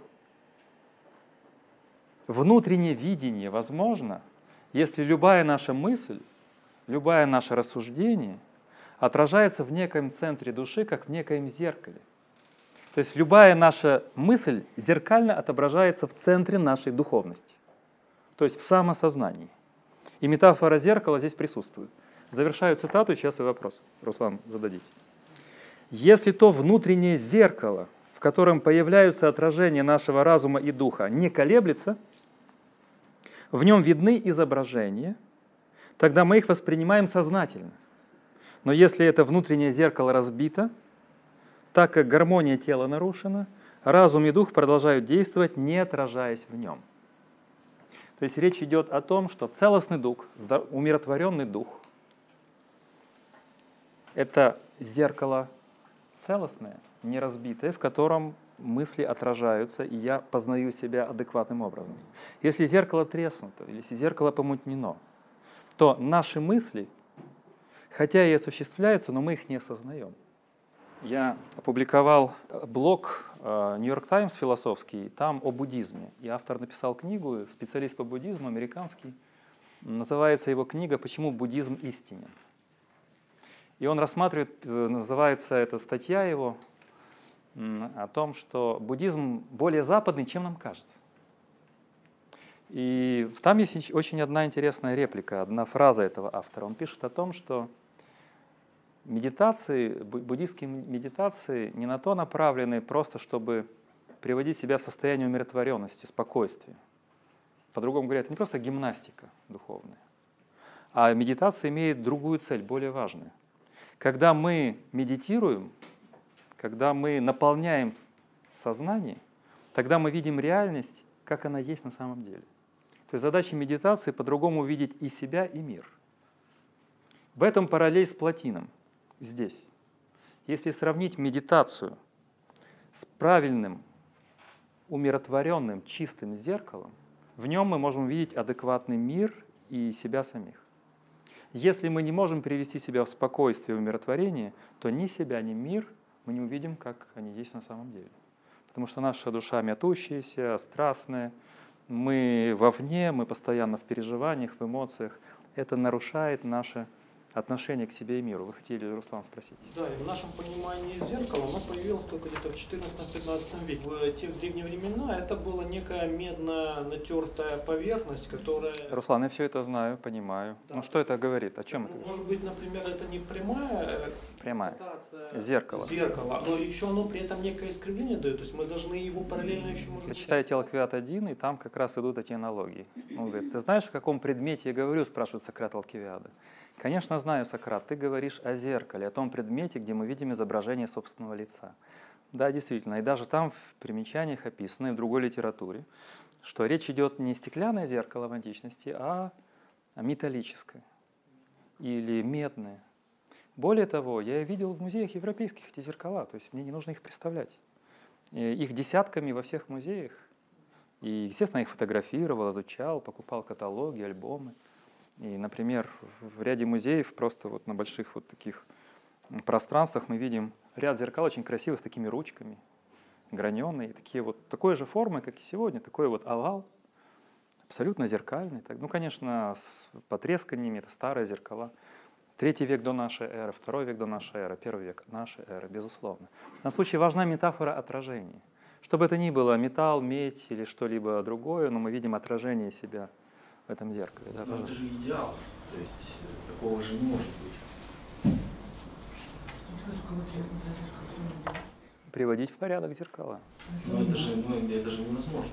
внутреннее видение возможно, если любая наша мысль, любое наше рассуждение отражается в некоем центре души, как в некоем зеркале. То есть любая наша мысль зеркально отображается в центре нашей духовности, то есть в самосознании. И метафора зеркала здесь присутствует. Завершаю цитату, сейчас и вопрос, Руслан, зададите. Если то внутреннее зеркало, в котором появляются отражения нашего разума и духа, не колеблется, в нем видны изображения, тогда мы их воспринимаем сознательно. Но если это внутреннее зеркало разбито, так как гармония тела нарушена, разум и дух продолжают действовать, не отражаясь в нем. То есть речь идет о том, что целостный дух, умиротворенный дух — это зеркало целостное, не разбитое, в котором мысли отражаются, и я познаю себя адекватным образом. Если зеркало треснуто, если зеркало помутнено, то наши мысли, хотя и осуществляются, но мы их не осознаем. Я опубликовал блог «Нью-Йорк Таймс» философский, там о буддизме. И автор написал книгу, специалист по буддизму, американский. Называется его книга «Почему буддизм истинен?». И он рассматривает, называется эта статья его, о том, что буддизм более западный, чем нам кажется. И там есть очень одна интересная реплика, одна фраза этого автора. Он пишет о том, что медитации, буддийские медитации не на то направлены просто, чтобы приводить себя в состояние умиротворенности, спокойствия. По-другому говоря, это не просто гимнастика духовная, А медитация имеет другую цель, более важную. Когда мы медитируем, когда мы наполняем сознание, тогда мы видим реальность, как она есть на самом деле. То есть задача медитации по-другому видеть и себя, и мир. В этом параллель с Плотином, здесь. Если сравнить медитацию с правильным, умиротворенным, чистым зеркалом, в нем мы можем увидеть адекватный мир и себя самих. Если мы не можем привести себя в спокойствие и умиротворение, то ни себя, ни мир мы не увидим, как они есть на самом деле. Потому что наша душа мятущаяся, страстная, мы вовне, мы постоянно в переживаниях, в эмоциях. Это нарушает наше отношение к себе и миру. Вы хотели, Руслан, спросить? Да, и в нашем понимании зеркало, оно появилось только где-то в 14-15 веке. В те древние времена это была некая медно натертая поверхность, которая... Руслан, я все это знаю, понимаю. Да. Ну что это говорит? О чем это? Может быть, например, это не прямая... Прямая. Зеркало. Зеркало, но еще оно при этом некое искривление дает, то есть мы должны его параллельно еще, может быть... Читайте Алквиад 1, и там как раз идут эти аналогии. Он говорит, ты знаешь, о каком предмете я говорю, спрашивает Сократ Алкивиада. Конечно, знаю, Сократ, ты говоришь о зеркале, о том предмете, где мы видим изображение собственного лица. Да, действительно, и даже там в примечаниях описано, и в другой литературе, что речь идет не стеклянное зеркало в античности, а металлическое или медное. Более того, я видел в музеях европейских эти зеркала, то есть мне не нужно их представлять. Их десятками во всех музеях. И, естественно, я их фотографировал, изучал, покупал каталоги, альбомы. И, например, в ряде музеев, просто вот на больших вот таких пространствах мы видим ряд зеркал очень красивых, с такими ручками, граненые, такие вот, такой же формы, как и сегодня, такой вот овал, абсолютно зеркальный. Ну, конечно, с потресканиями, это старые зеркала. 3 век до нашей эры, 2 век до нашей эры, 1 век нашей эры, безусловно. В данном случае важна метафора отражения. Что бы это ни было, металл, медь или что-либо другое, но мы видим отражение себя в этом зеркале. Да, но это же идеал, то есть такого же не может быть. Приводить в порядок зеркала. Но это же невозможно.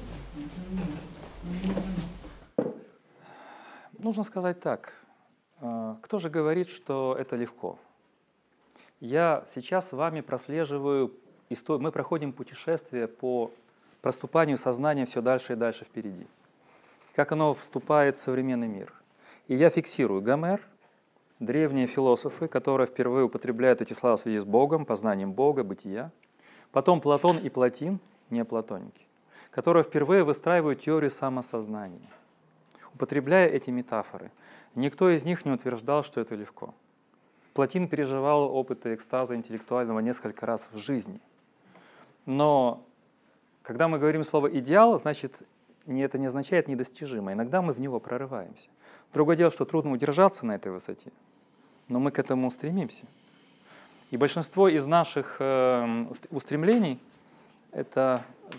Нужно сказать так. Кто же говорит, что это легко? Я сейчас с вами прослеживаю историю, мы проходим путешествие по проступанию сознания все дальше и дальше впереди. Как оно вступает в современный мир. И я фиксирую Гомер, древние философы, которые впервые употребляют эти слова в связи с Богом, познанием Бога, бытия. Потом Платон и Плотин, неоплатоники, которые впервые выстраивают теорию самосознания. Употребляя эти метафоры, никто из них не утверждал, что это легко. Плотин переживал опыты экстаза интеллектуального несколько раз в жизни. Но когда мы говорим слово «идеал», значит, это не означает недостижимо. Иногда мы в него прорываемся. Другое дело, что трудно удержаться на этой высоте, но мы к этому стремимся. И большинство из наших устремлений — это...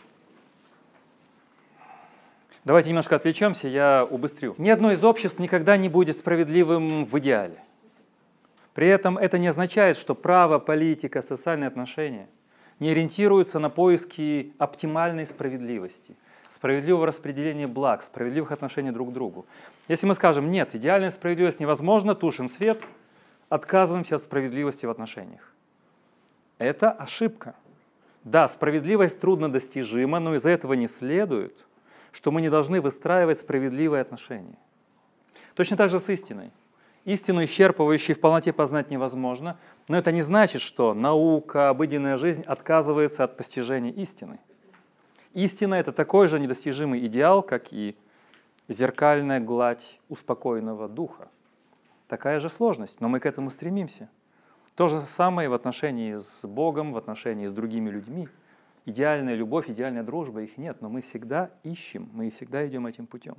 Давайте немножко отвлечемся, я убыстрю. Ни одно из обществ никогда не будет справедливым в идеале. При этом это не означает, что право, политика, социальные отношения не ориентируются на поиски оптимальной справедливости, справедливого распределения благ, справедливых отношений друг к другу. Если мы скажем «нет, идеальная справедливость невозможна», тушим свет, отказываемся от справедливости в отношениях. Это ошибка. Да, справедливость труднодостижима, но из этого не следует, что мы не должны выстраивать справедливые отношения. Точно так же с истиной. Истину, исчерпывающую в полноте познать невозможно, но это не значит, что наука, обыденная жизнь отказывается от постижения истины. Истина — это такой же недостижимый идеал, как и зеркальная гладь успокоенного духа. Такая же сложность, но мы к этому стремимся. То же самое в отношении с Богом, в отношении с другими людьми. Идеальная любовь, идеальная дружба, их нет, но мы всегда ищем, мы всегда идем этим путем.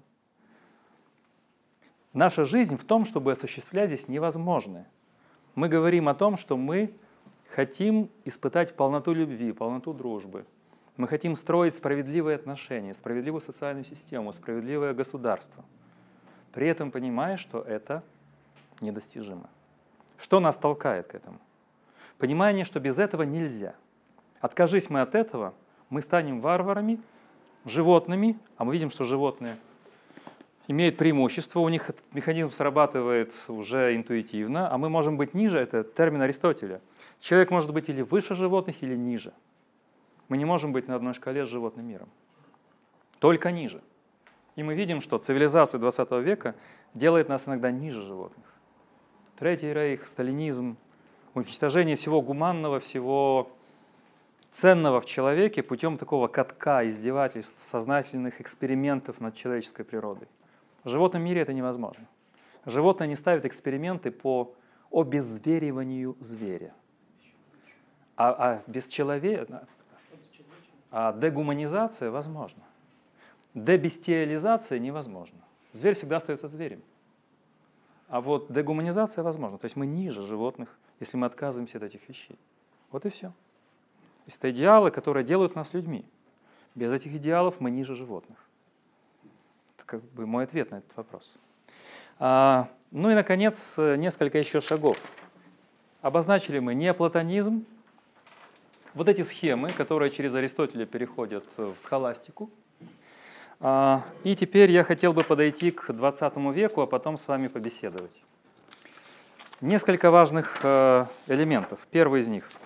Наша жизнь в том, чтобы осуществлять здесь невозможное. Мы говорим о том, что мы хотим испытать полноту любви, полноту дружбы. Мы хотим строить справедливые отношения, справедливую социальную систему, справедливое государство. При этом понимая, что это недостижимо. Что нас толкает к этому? Понимание, что без этого нельзя. Откажись мы от этого, мы станем варварами, животными, а мы видим, что животные имеют преимущество, у них этот механизм срабатывает уже интуитивно, а мы можем быть ниже, это термин Аристотеля. Человек может быть или выше животных, или ниже. Мы не можем быть на одной шкале с животным миром. Только ниже. И мы видим, что цивилизация 20 века делает нас иногда ниже животных. Третий рейх, сталинизм, уничтожение всего гуманного, всего ценного в человеке путем такого катка, издевательств, сознательных экспериментов над человеческой природой. В животном мире это невозможно. Животное не ставит эксперименты по обеззвериванию зверя. А дегуманизация возможна. Дебестиализация невозможна. Зверь всегда остается зверем. А вот дегуманизация возможна. То есть мы ниже животных, если мы отказываемся от этих вещей. Вот и все. То есть это идеалы, которые делают нас людьми. Без этих идеалов мы ниже животных. Это как бы мой ответ на этот вопрос. Ну и, наконец, несколько еще шагов. Обозначили мы неоплатонизм. Вот эти схемы, которые через Аристотеля переходят в схоластику. И теперь я хотел бы подойти к 20 веку, а потом с вами побеседовать. Несколько важных элементов. Первый из них.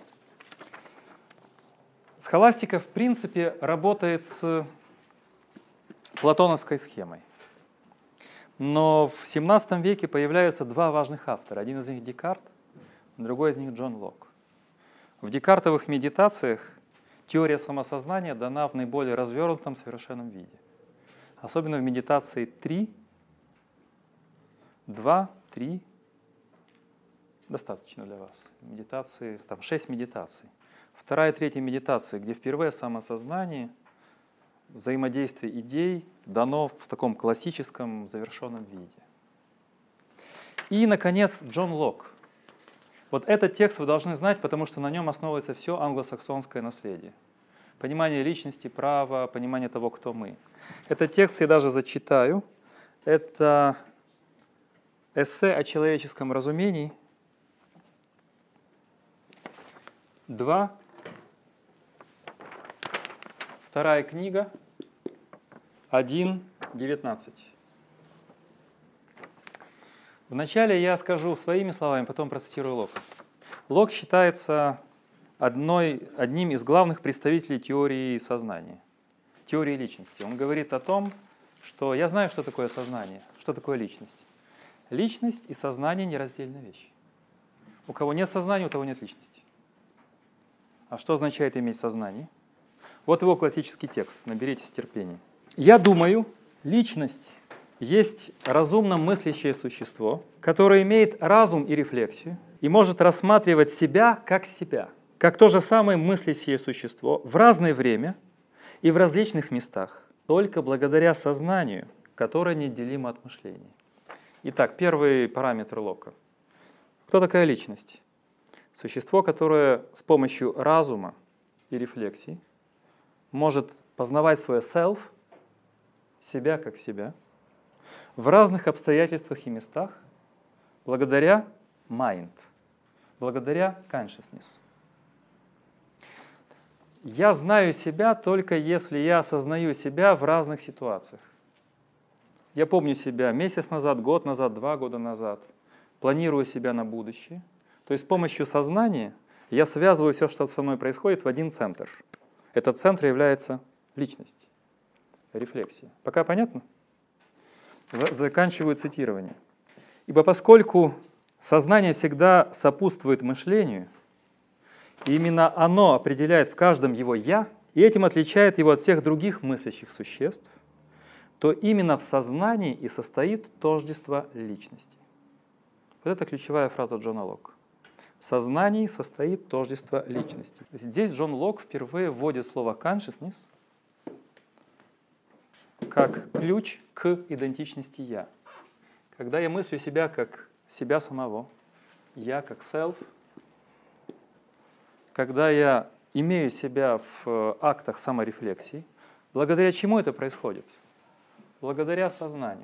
Схоластика, в принципе, работает с платоновской схемой. Но в 17 веке появляются два важных автора. Один из них Декарт, другой из них Джон Лок. В декартовых медитациях теория самосознания дана в наиболее развернутом совершенном виде. Особенно в медитации 3, 2, 3, достаточно для вас. Медитации, там 6 медитаций. Вторая и третья медитации, где впервые самосознание, взаимодействие идей дано в таком классическом завершенном виде. И, наконец, Джон Лок. Вот этот текст вы должны знать, потому что на нем основывается все англосаксонское наследие. Понимание личности, права, понимание того, кто мы. Этот текст я даже зачитаю. Это эссе о человеческом разумении. 2. Вторая книга. 1.19. Вначале я скажу своими словами, потом процитирую Лока. Лок считается одним из главных представителей теории сознания, теории личности. Он говорит о том, что я знаю, что такое сознание, что такое личность. Личность и сознание нераздельные вещи. У кого нет сознания, у того нет личности. А что означает иметь сознание? Вот его классический текст, наберитесь терпения. Я думаю, личность есть разумно мыслящее существо, которое имеет разум и рефлексию и может рассматривать себя, как то же самое мыслящее существо в разное время и в различных местах, только благодаря сознанию, которое неотделимо от мышления. Итак, первый параметр Лока. Кто такая личность? Существо, которое с помощью разума и рефлексии может познавать свое self, себя как себя, в разных обстоятельствах и местах, благодаря mind, благодаря consciousness. Я знаю себя только если я осознаю себя в разных ситуациях. Я помню себя месяц назад, год назад, 2 года назад, планирую себя на будущее. То есть с помощью сознания я связываю все, что со мной происходит, в один центр. Этот центр является личность, рефлексия. Пока понятно? Заканчиваю цитирование. Ибо поскольку сознание всегда сопутствует мышлению, и именно оно определяет в каждом его «я», и этим отличает его от всех других мыслящих существ, то именно в сознании и состоит тождество личности. Вот это ключевая фраза Джона Лока. В сознании состоит тождество личности. Здесь Джон Лок впервые вводит слово consciousness как ключ к идентичности «я». Когда я мыслю себя как себя самого, я как self, когда я имею себя в актах саморефлексии, благодаря чему это происходит? Благодаря сознанию.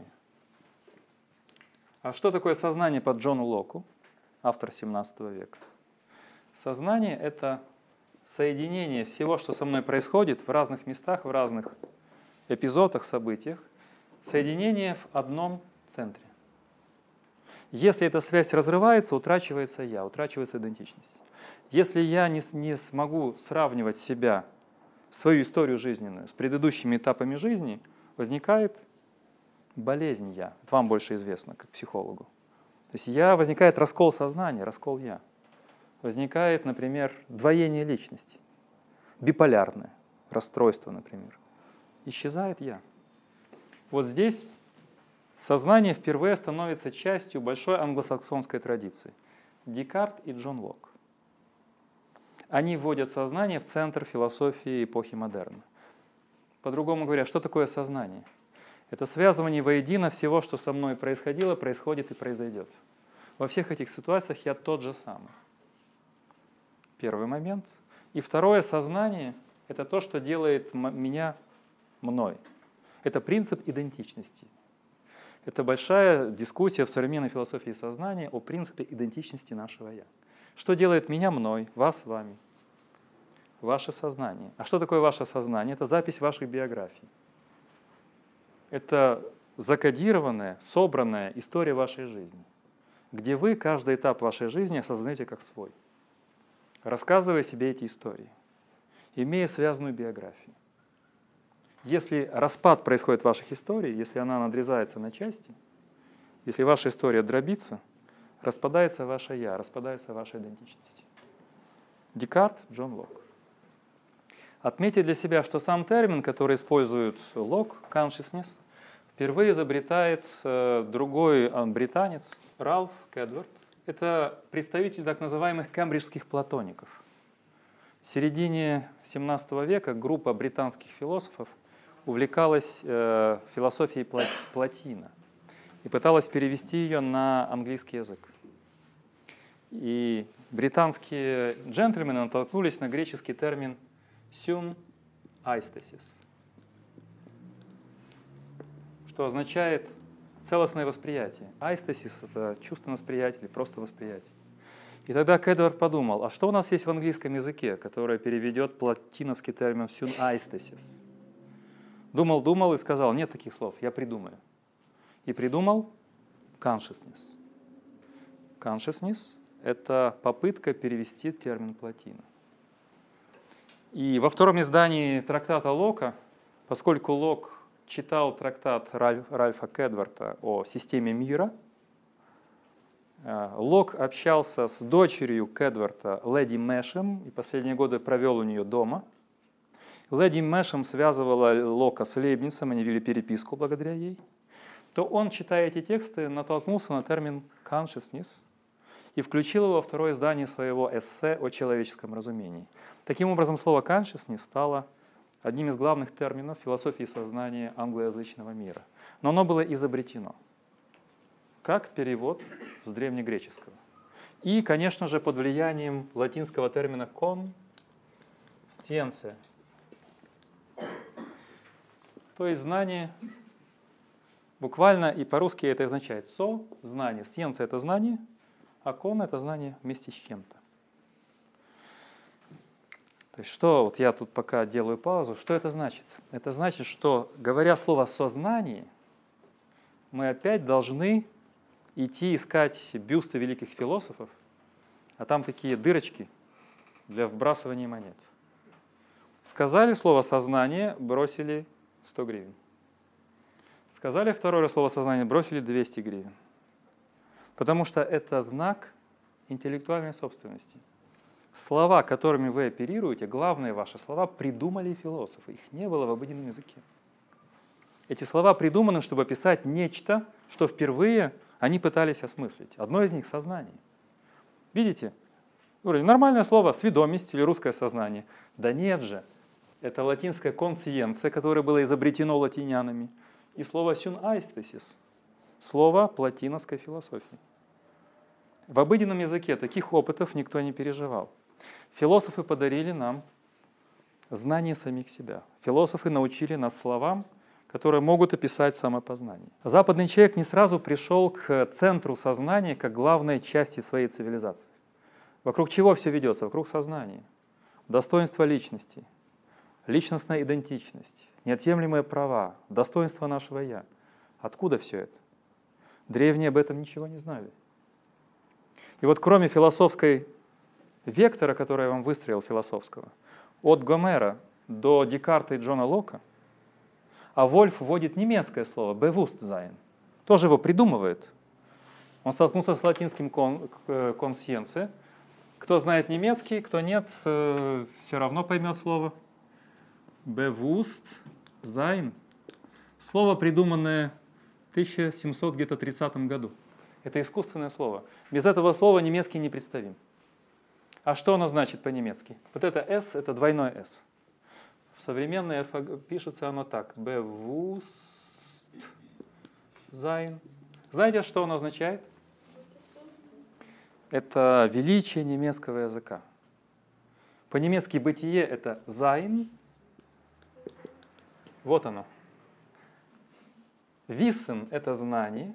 А что такое сознание по Джону Локу, автор 17 века? Сознание — это соединение всего, что со мной происходит в разных местах, в разных эпизодах, событиях, Соединение в одном центре. Если эта связь разрывается, утрачивается я, утрачивается идентичность. Если я не смогу сравнивать себя, свою историю жизненную с предыдущими этапами жизни, возникает болезнь я. Это вам больше известно, как психологу. То есть возникает раскол сознания, раскол я. Возникает, например, двоение личности, биполярное расстройство, например. Исчезает я. Вот здесь сознание впервые становится частью большой англосаксонской традиции. Декарт и Джон Лок. Они вводят сознание в центр философии эпохи модерна. По-другому говоря, что такое сознание? Это связывание воедино всего, что со мной происходило, происходит и произойдет. Во всех этих ситуациях я тот же самый. Первый момент. И второе, сознание — это то, что делает меня мной. Это принцип идентичности. Это большая дискуссия в современной философии сознания о принципе идентичности нашего «я». Что делает меня мной, вас вами? Ваше сознание. А что такое ваше сознание? Это запись ваших биографий. Это закодированная, собранная история вашей жизни, где вы каждый этап вашей жизни осознаете как свой, рассказывая себе эти истории, имея связанную биографию. Если распад происходит в ваших историях, если она надрезается на части, если ваша история дробится, распадается ваше «я», распадается ваша идентичность. Декарт, Джон Лок. Отметьте для себя, что сам термин, который использует Лок, consciousness, впервые изобретает другой британец, Ральф Кэдвард. Это представитель так называемых кембриджских платоников. В середине XVII века группа британских философов увлекалась философией Платина и пыталась перевести ее на английский язык. И британские джентльмены натолкнулись на греческий термин «сюн айстесис», что означает целостное восприятие. Айстесис — это чувственное восприятие или просто восприятие. И тогда Кэдвард подумал, а что у нас есть в английском языке, которое переведет платиновский термин «сюн айстесис»? Думал и сказал, нет таких слов, я придумаю. И придумал consciousness. Consciousness — это попытка перевести термин Платина. И во втором издании трактата Лока, поскольку Лок читал трактат Ральфа Кэдварда о системе мира, Лок общался с дочерью Кэдварда, леди Мэшем, и последние годы провел у нее дома. Леди Мэшем связывала Лока с Лейбницем, они вели переписку благодаря ей. То он, читая эти тексты, натолкнулся на термин consciousness и включил его во второе издание своего эссе о человеческом разумении. Таким образом, слово consciousness стало одним из главных терминов философии сознания англоязычного мира. Но оно было изобретено как перевод с древнегреческого. И, конечно же, под влиянием латинского термина conscientia, то есть знание, буквально и по-русски это означает знание. Сcientia — это знание, а con — это знание вместе с чем-то. То есть что, вот я тут пока делаю паузу, что это значит? Это значит, что, говоря слово «сознание», мы опять должны идти искать бюсты великих философов, а там такие дырочки для вбрасывания монет. Сказали слово «сознание», бросили 100 гривен. Сказали второе слово «сознание», бросили 200 гривен. Потому что это знак интеллектуальной собственности. Слова, которыми вы оперируете, главные ваши слова, придумали философы. Их не было в обыденном языке. Эти слова придуманы, чтобы описать нечто, что впервые они пытались осмыслить. Одно из них — сознание. Видите? Нормальное слово «сведомость» или «русское сознание». Да нет же. Это латинское «conscientia», которое было изобретено латинянами, и слово «syn aistesis», слово платиновской философии. В обыденном языке таких опытов никто не переживал. Философы подарили нам знание самих себя. Философы научили нас словам, которые могут описать самопознание. Западный человек не сразу пришел к центру сознания как главной части своей цивилизации. Вокруг чего все ведется? Вокруг сознания. Достоинство личности, личностная идентичность, неотъемлемые права, достоинство нашего «я». Откуда все это? Древние об этом ничего не знали. И вот кроме философской вектора, который я вам выстроил, философского, от Гомера до Декарта и Джона Лока, а Вольф вводит немецкое слово «bewusstsein», тоже его придумывает. Он столкнулся с латинским «conscientia». Кто знает немецкий, кто нет, все равно поймет слово. «Bewusstsein». Слово, придуманное в 1730 году. Это искусственное слово. Без этого слова немецкий не представим. А что оно значит по-немецки? Вот это «с» — это двойное «с». В современной пишется оно так. Bewusstsein. Знаете, что оно означает? Это величие немецкого языка. По-немецки «бытие» — это «sein». Вот оно. «Wissen» — это знание.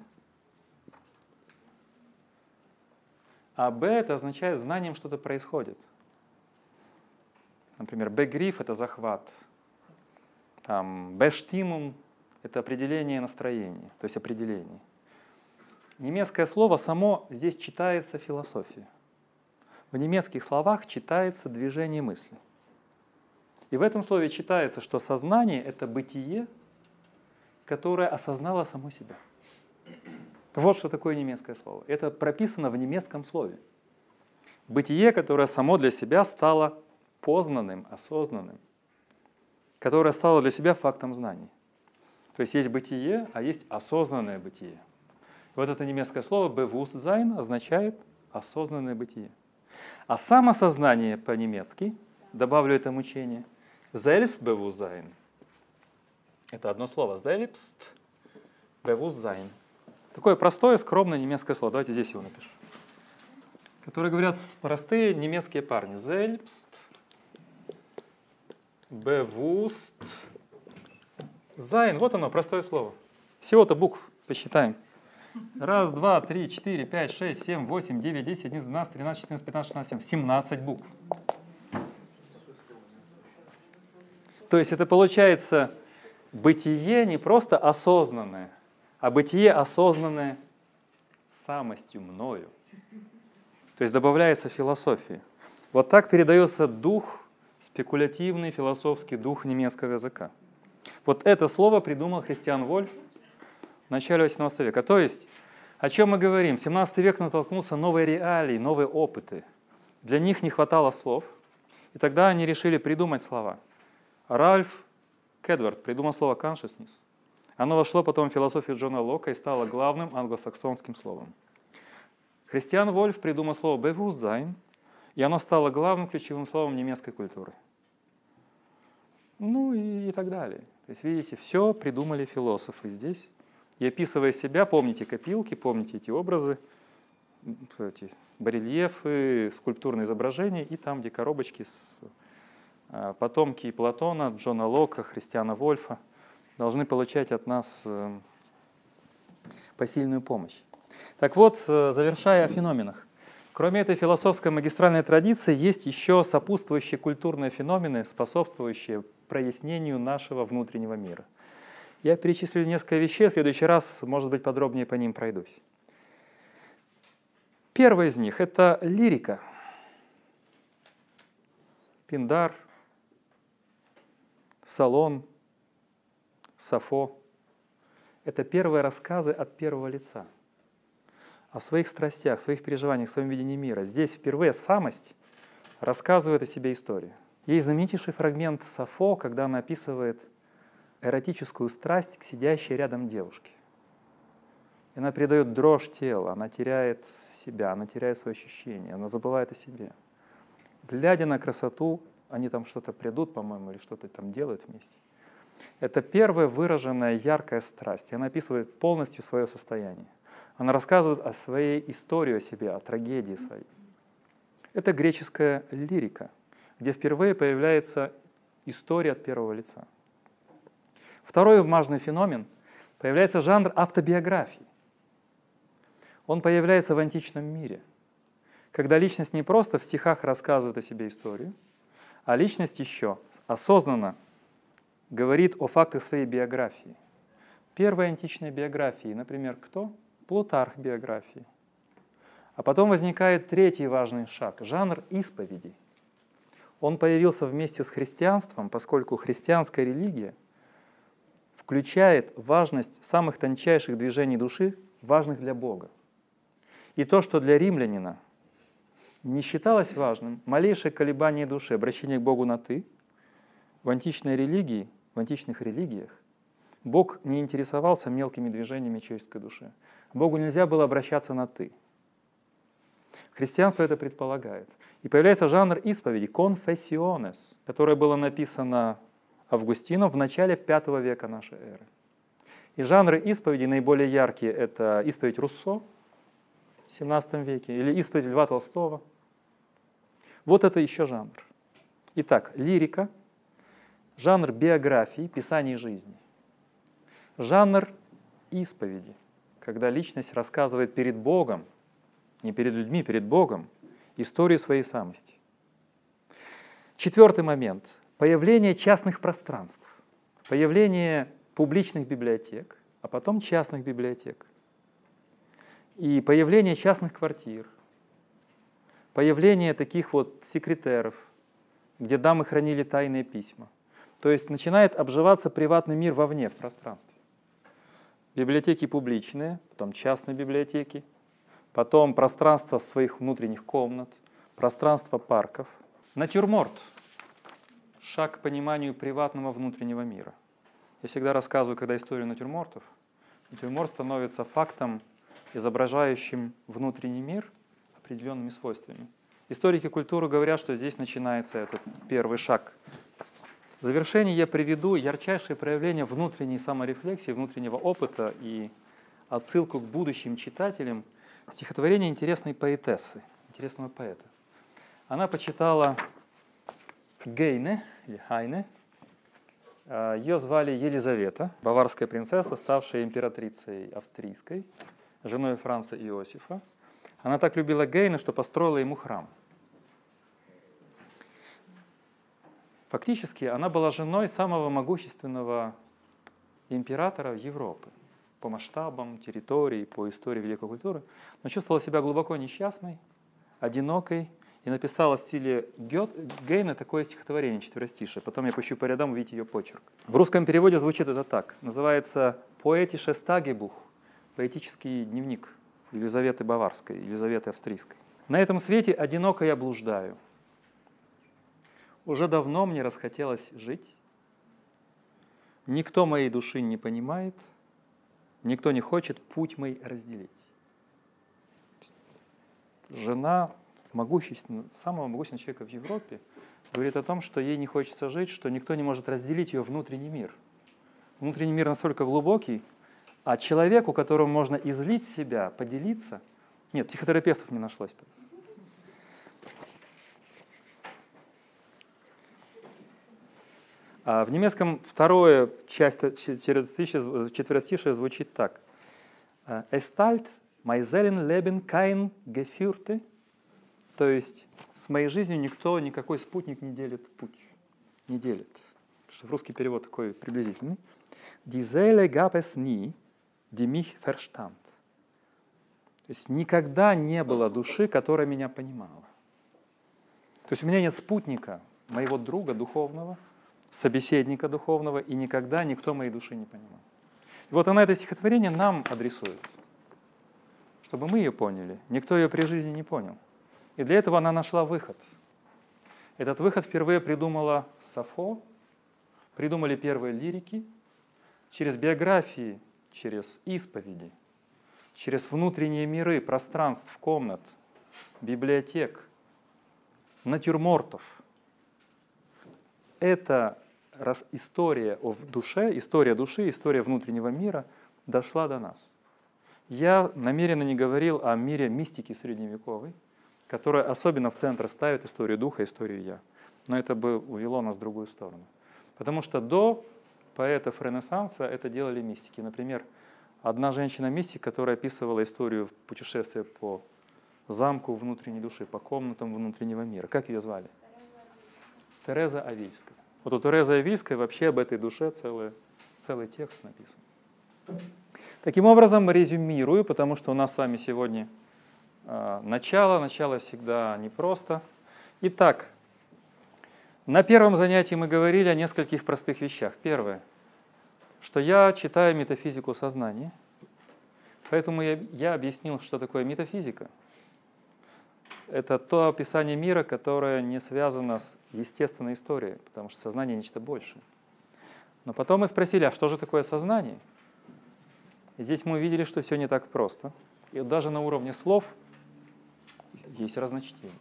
А «б» — это означает знанием что-то происходит. Например, «begriff» — это захват. Там «Bestimmung» — это определение настроения, то есть определение. Немецкое слово само здесь читается философия. В немецких словах читается движение мысли. И в этом слове читается, что сознание — это бытие, которое осознало само себя. Вот что такое немецкое слово. Это прописано в немецком слове. Бытие, которое само для себя стало познанным, осознанным, которое стало для себя фактом знаний. То есть бытие, а есть осознанное бытие. Вот это немецкое слово «bewusstsein» означает осознанное бытие. А самосознание по-немецки, добавлю это мучение, «selbstbewusstsein». Это одно слово «selbstbewusstsein». Такое простое, скромное немецкое слово. Давайте здесь его напишу. Которые говорят простые немецкие парни. «Selbstbewusstsein». Вот оно, простое слово. Всего-то букв посчитаем. 1, 2, 3, 4, 5, 6, 7, 8, 9, 10, 11, 12, 13, 14, 15, 16, 17. 17 букв. То есть это получается бытие не просто осознанное, а бытие осознанное самостью, мною. То есть добавляется философия. Вот так передается дух, спекулятивный философский дух немецкого языка. Вот это слово придумал Христиан Вольф в начале 18 века. То есть, о чем мы говорим? 17 век натолкнулся новые реалии, новые опыты. Для них не хватало слов, и тогда они решили придумать слова. Ральф Кэдвард придумал слово «consciousness». Оно вошло потом в философию Джона Лока и стало главным англосаксонским словом. Христиан Вольф придумал слово «bewusstsein», и оно стало главным ключевым словом немецкой культуры. Ну и так далее. То есть, видите, все придумали философы здесь. И описывая себя, помните копилки, помните эти образы, эти барельефы, скульптурные изображения, и там, где коробочки с потомки Платона, Джона Лока, Христиана Вольфа должны получать от нас посильную помощь. Так вот, завершая о феноменах. Кроме этой философской магистральной традиции, есть еще сопутствующие культурные феномены, способствующие прояснению нашего внутреннего мира. Я перечислю несколько вещей, в следующий раз, может быть, подробнее по ним пройдусь. Первый из них — это лирика. Пиндар, Солон, Сафо — это первые рассказы от первого лица о своих страстях, своих переживаниях, своем видении мира. Здесь впервые самость рассказывает о себе историю. Есть знаменитейший фрагмент Сафо, когда она описывает эротическую страсть к сидящей рядом девушке. И она передает дрожь тела, она теряет себя, она теряет свои ощущения, она забывает о себе. Глядя на красоту, они там что-то придут, по-моему, или что-то там делают вместе. Это первая выраженная яркая страсть. И она описывает полностью свое состояние. Она рассказывает о своей истории, о себе, о трагедии своей. Это греческая лирика, где впервые появляется история от первого лица. Второй важный феномен — появляется жанр автобиографии. Он появляется в античном мире, когда личность не просто в стихах рассказывает о себе историю, а личность еще осознанно говорит о фактах своей биографии. Первые античные биографии, например, кто? Плутарх биографии. А потом возникает третий важный шаг — жанр исповеди. Он появился вместе с христианством, поскольку христианская религия включает важность самых тончайших движений души, важных для Бога. И то, что для римлянина не считалось важным, малейшее колебание души, обращение к Богу на «ты», в античной религии, в античных религиях Бог не интересовался мелкими движениями человеческой души. Богу нельзя было обращаться на «ты». Христианство это предполагает. И появляется жанр исповеди, confessiones, которое было написано Августином в начале V века нашей эры. И жанры исповеди наиболее яркие — это исповедь Руссо в XVII веке или исповедь Льва Толстого. Вот это еще жанр. Итак, лирика, жанр биографии, писаний жизни, жанр исповеди, когда личность рассказывает перед Богом, не перед людьми, перед Богом, историю своей самости. Четвертый момент — появление частных пространств, появление публичных библиотек, а потом частных библиотек, и появление частных квартир, появление таких вот секретеров, где дамы хранили тайные письма. То есть начинает обживаться приватный мир вовне, в пространстве. Библиотеки публичные, потом частные библиотеки, потом пространство своих внутренних комнат, пространство парков. Натюрморт — шаг к пониманию приватного внутреннего мира. Я всегда рассказываю, когда историю натюрмортов, натюрморт становится фактом, изображающим внутренний мир определенными свойствами. Историки культуры говорят, что здесь начинается этот первый шаг. В завершение я приведу ярчайшее проявление внутренней саморефлексии, внутреннего опыта и отсылку к будущим читателям стихотворение интересной поэтессы, интересного поэта. Она почитала Гейне, или Хайне. Ее звали Елизавета, баварская принцесса, ставшая императрицей австрийской, женой Франца Иосифа. Она так любила Гейне, что построила ему храм. Фактически она была женой самого могущественного императора Европы по масштабам, территории, по истории великой культуры, но чувствовала себя глубоко несчастной, одинокой и написала в стиле Гейне такое стихотворение, четверостишее. Потом я пущу по рядам, увидите ее почерк. В русском переводе звучит это так. Называется «Poetisches Tagebuch», поэтический дневник Елизаветы Баварской, Елизаветы Австрийской. На этом свете одиноко я блуждаю. Уже давно мне расхотелось жить. Никто моей души не понимает, никто не хочет путь мой разделить. Жена самого могущественного человека в Европе говорит о том, что ей не хочется жить, что никто не может разделить ее внутренний мир. Внутренний мир настолько глубокий, а человеку, которому можно излить себя, поделиться, нет, психотерапевтов не нашлось. В немецком второе часть четверостишия звучит так. Es teilt mein Seelenleben kein Geführte, то есть с моей жизнью никакой спутник не делит путь, не делит. Потому что русский перевод такой приблизительный. Die Seele gab es nie, die mich verstand. То есть никогда не было души, которая меня понимала. То есть у меня нет спутника, моего друга духовного, собеседника духовного, и никогда никто моей души не понимал. И вот она это стихотворение нам адресует, чтобы мы ее поняли. Никто ее при жизни не понял. И для этого она нашла выход. Этот выход впервые придумала Сафо, придумали первые лирики, через биографии, через исповеди, через внутренние миры, пространств, комнат, библиотек, натюрмортов. Это история о душе, история души, история внутреннего мира дошла до нас. Я намеренно не говорил о мире мистики средневековой, которая особенно в центр ставит историю духа, историю «я». Но это бы увело нас в другую сторону. Потому что до поэтов Ренессанса это делали мистики. Например, одна женщина-мистик, которая описывала историю путешествия по замку внутренней души, по комнатам внутреннего мира. Как ее звали? Тереза Авильская. Вот у Терезы Авильской вообще об этой душе целый текст написан. Таким образом, резюмирую, потому что у нас с вами сегодня начало. Начало всегда непросто. Итак, на первом занятии мы говорили о нескольких простых вещах. Первое, что я читаю метафизику сознания, поэтому я объяснил, что такое метафизика. Это то описание мира, которое не связано с естественной историей, потому что сознание — нечто большее. Но потом мы спросили, а что же такое сознание? И здесь мы увидели, что все не так просто. И вот даже на уровне слов есть разночтение.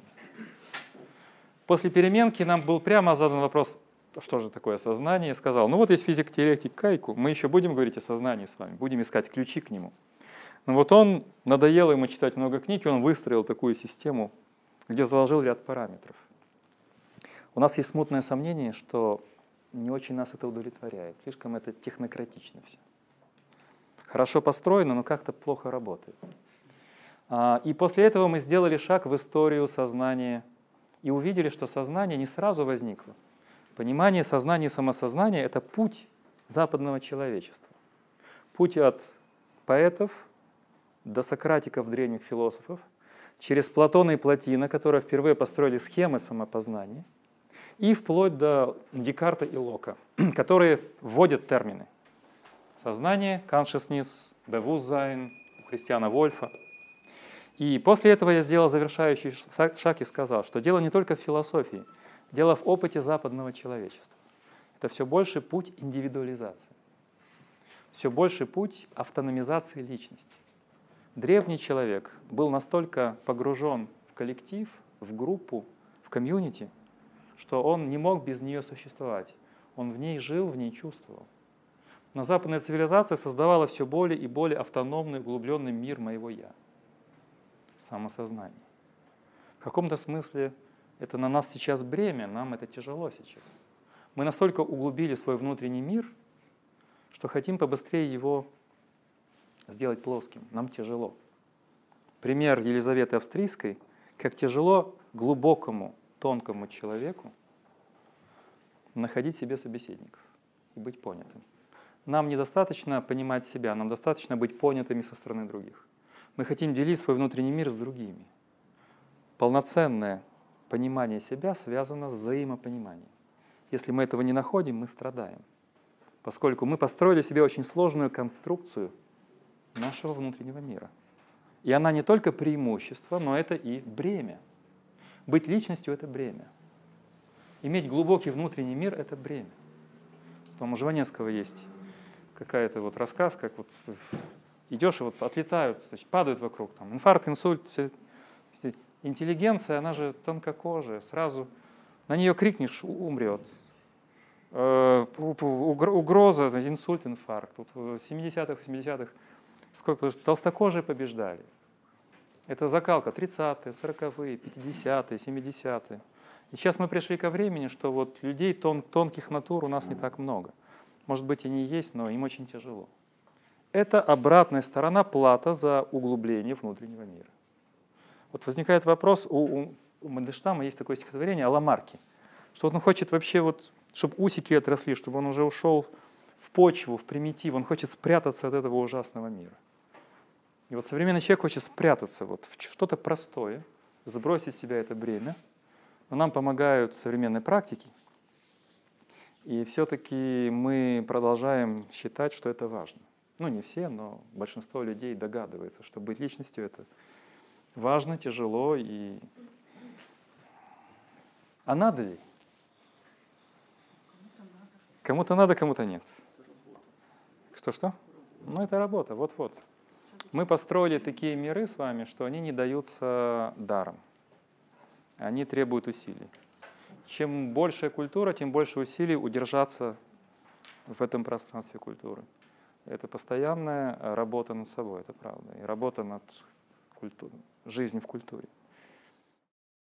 После переменки нам был прямо задан вопрос, что же такое сознание. Я сказал, ну вот есть физик-теоретик Кайку, мы еще будем говорить о сознании с вами, будем искать ключи к нему. Но вот он, надоело ему читать много книг, и он выстроил такую систему, где заложил ряд параметров. У нас есть смутное сомнение, что не очень нас это удовлетворяет, слишком это технократично все. Хорошо построено, но как-то плохо работает. И после этого мы сделали шаг в историю сознания и увидели, что сознание не сразу возникло. Понимание сознания и самосознания — это путь западного человечества. Путь от поэтов до сократиков, древних философов, через Платона и Плотина, которые впервые построили схемы самопознания, и вплоть до Декарта и Лока, которые вводят термины. Сознание, consciousness, Bewusstsein, у Христиана Вольфа. И после этого я сделал завершающий шаг и сказал, что дело не только в философии, дело в опыте западного человечества. Это все больше путь индивидуализации, все больше путь автономизации личности. Древний человек был настолько погружен в коллектив, в группу, в комьюнити, что он не мог без нее существовать. Он в ней жил, в ней чувствовал. Но западная цивилизация создавала все более и более автономный, углубленный мир моего «я», самосознание. В каком-то смысле это на нас сейчас бремя, нам это тяжело сейчас. Мы настолько углубили свой внутренний мир, что хотим побыстрее его сделать плоским. Нам тяжело. Пример Елизаветы Австрийской, как тяжело глубокому, тонкому человеку находить себе собеседников и быть понятым. Нам недостаточно понимать себя, нам достаточно быть понятыми со стороны других. Мы хотим делить свой внутренний мир с другими. Полноценное понимание себя связано с взаимопониманием. Если мы этого не находим, мы страдаем, поскольку мы построили себе очень сложную конструкцию нашего внутреннего мира. И она не только преимущество, но это и бремя. Быть личностью — это бремя. Иметь глубокий внутренний мир — это бремя. Там у Жванецкого есть какая-то вот рассказ, как вот идешь, и вот отлетают, значит, падают вокруг, там, инфаркт, инсульт, все. Интеллигенция, она же тонкокожая, сразу на нее крикнешь — умрет. Угроза, инсульт, инфаркт. Вот в 70-х, 80-х сколько? Толстокожие побеждали. Это закалка 30-е, 40-е, 50-е, 70-е. И сейчас мы пришли ко времени, что вот людей тонких натур у нас не так много. Может быть, они есть, но им очень тяжело. Это обратная сторона, плата за углубление внутреннего мира. Вот возникает вопрос, у Мандельштама есть такое стихотворение о Ламарке, что вот он хочет вообще, вот, чтобы усики отросли, чтобы он уже ушел в почву, в примитив, он хочет спрятаться от этого ужасного мира. И вот современный человек хочет спрятаться вот в что-то простое, сбросить с себя это бремя, но нам помогают современные практики, и все-таки мы продолжаем считать, что это важно. Ну, не все, но большинство людей догадывается, что быть личностью — это важно, тяжело. А надо ли? Кому-то надо, кому-то нет. Что-что? Ну, это работа, вот-вот. Мы построили такие миры с вами, что они не даются даром. Они требуют усилий. Чем большая культура, тем больше усилий удержаться в этом пространстве культуры. Это постоянная работа над собой, это правда. И работа над жизнью в культуре.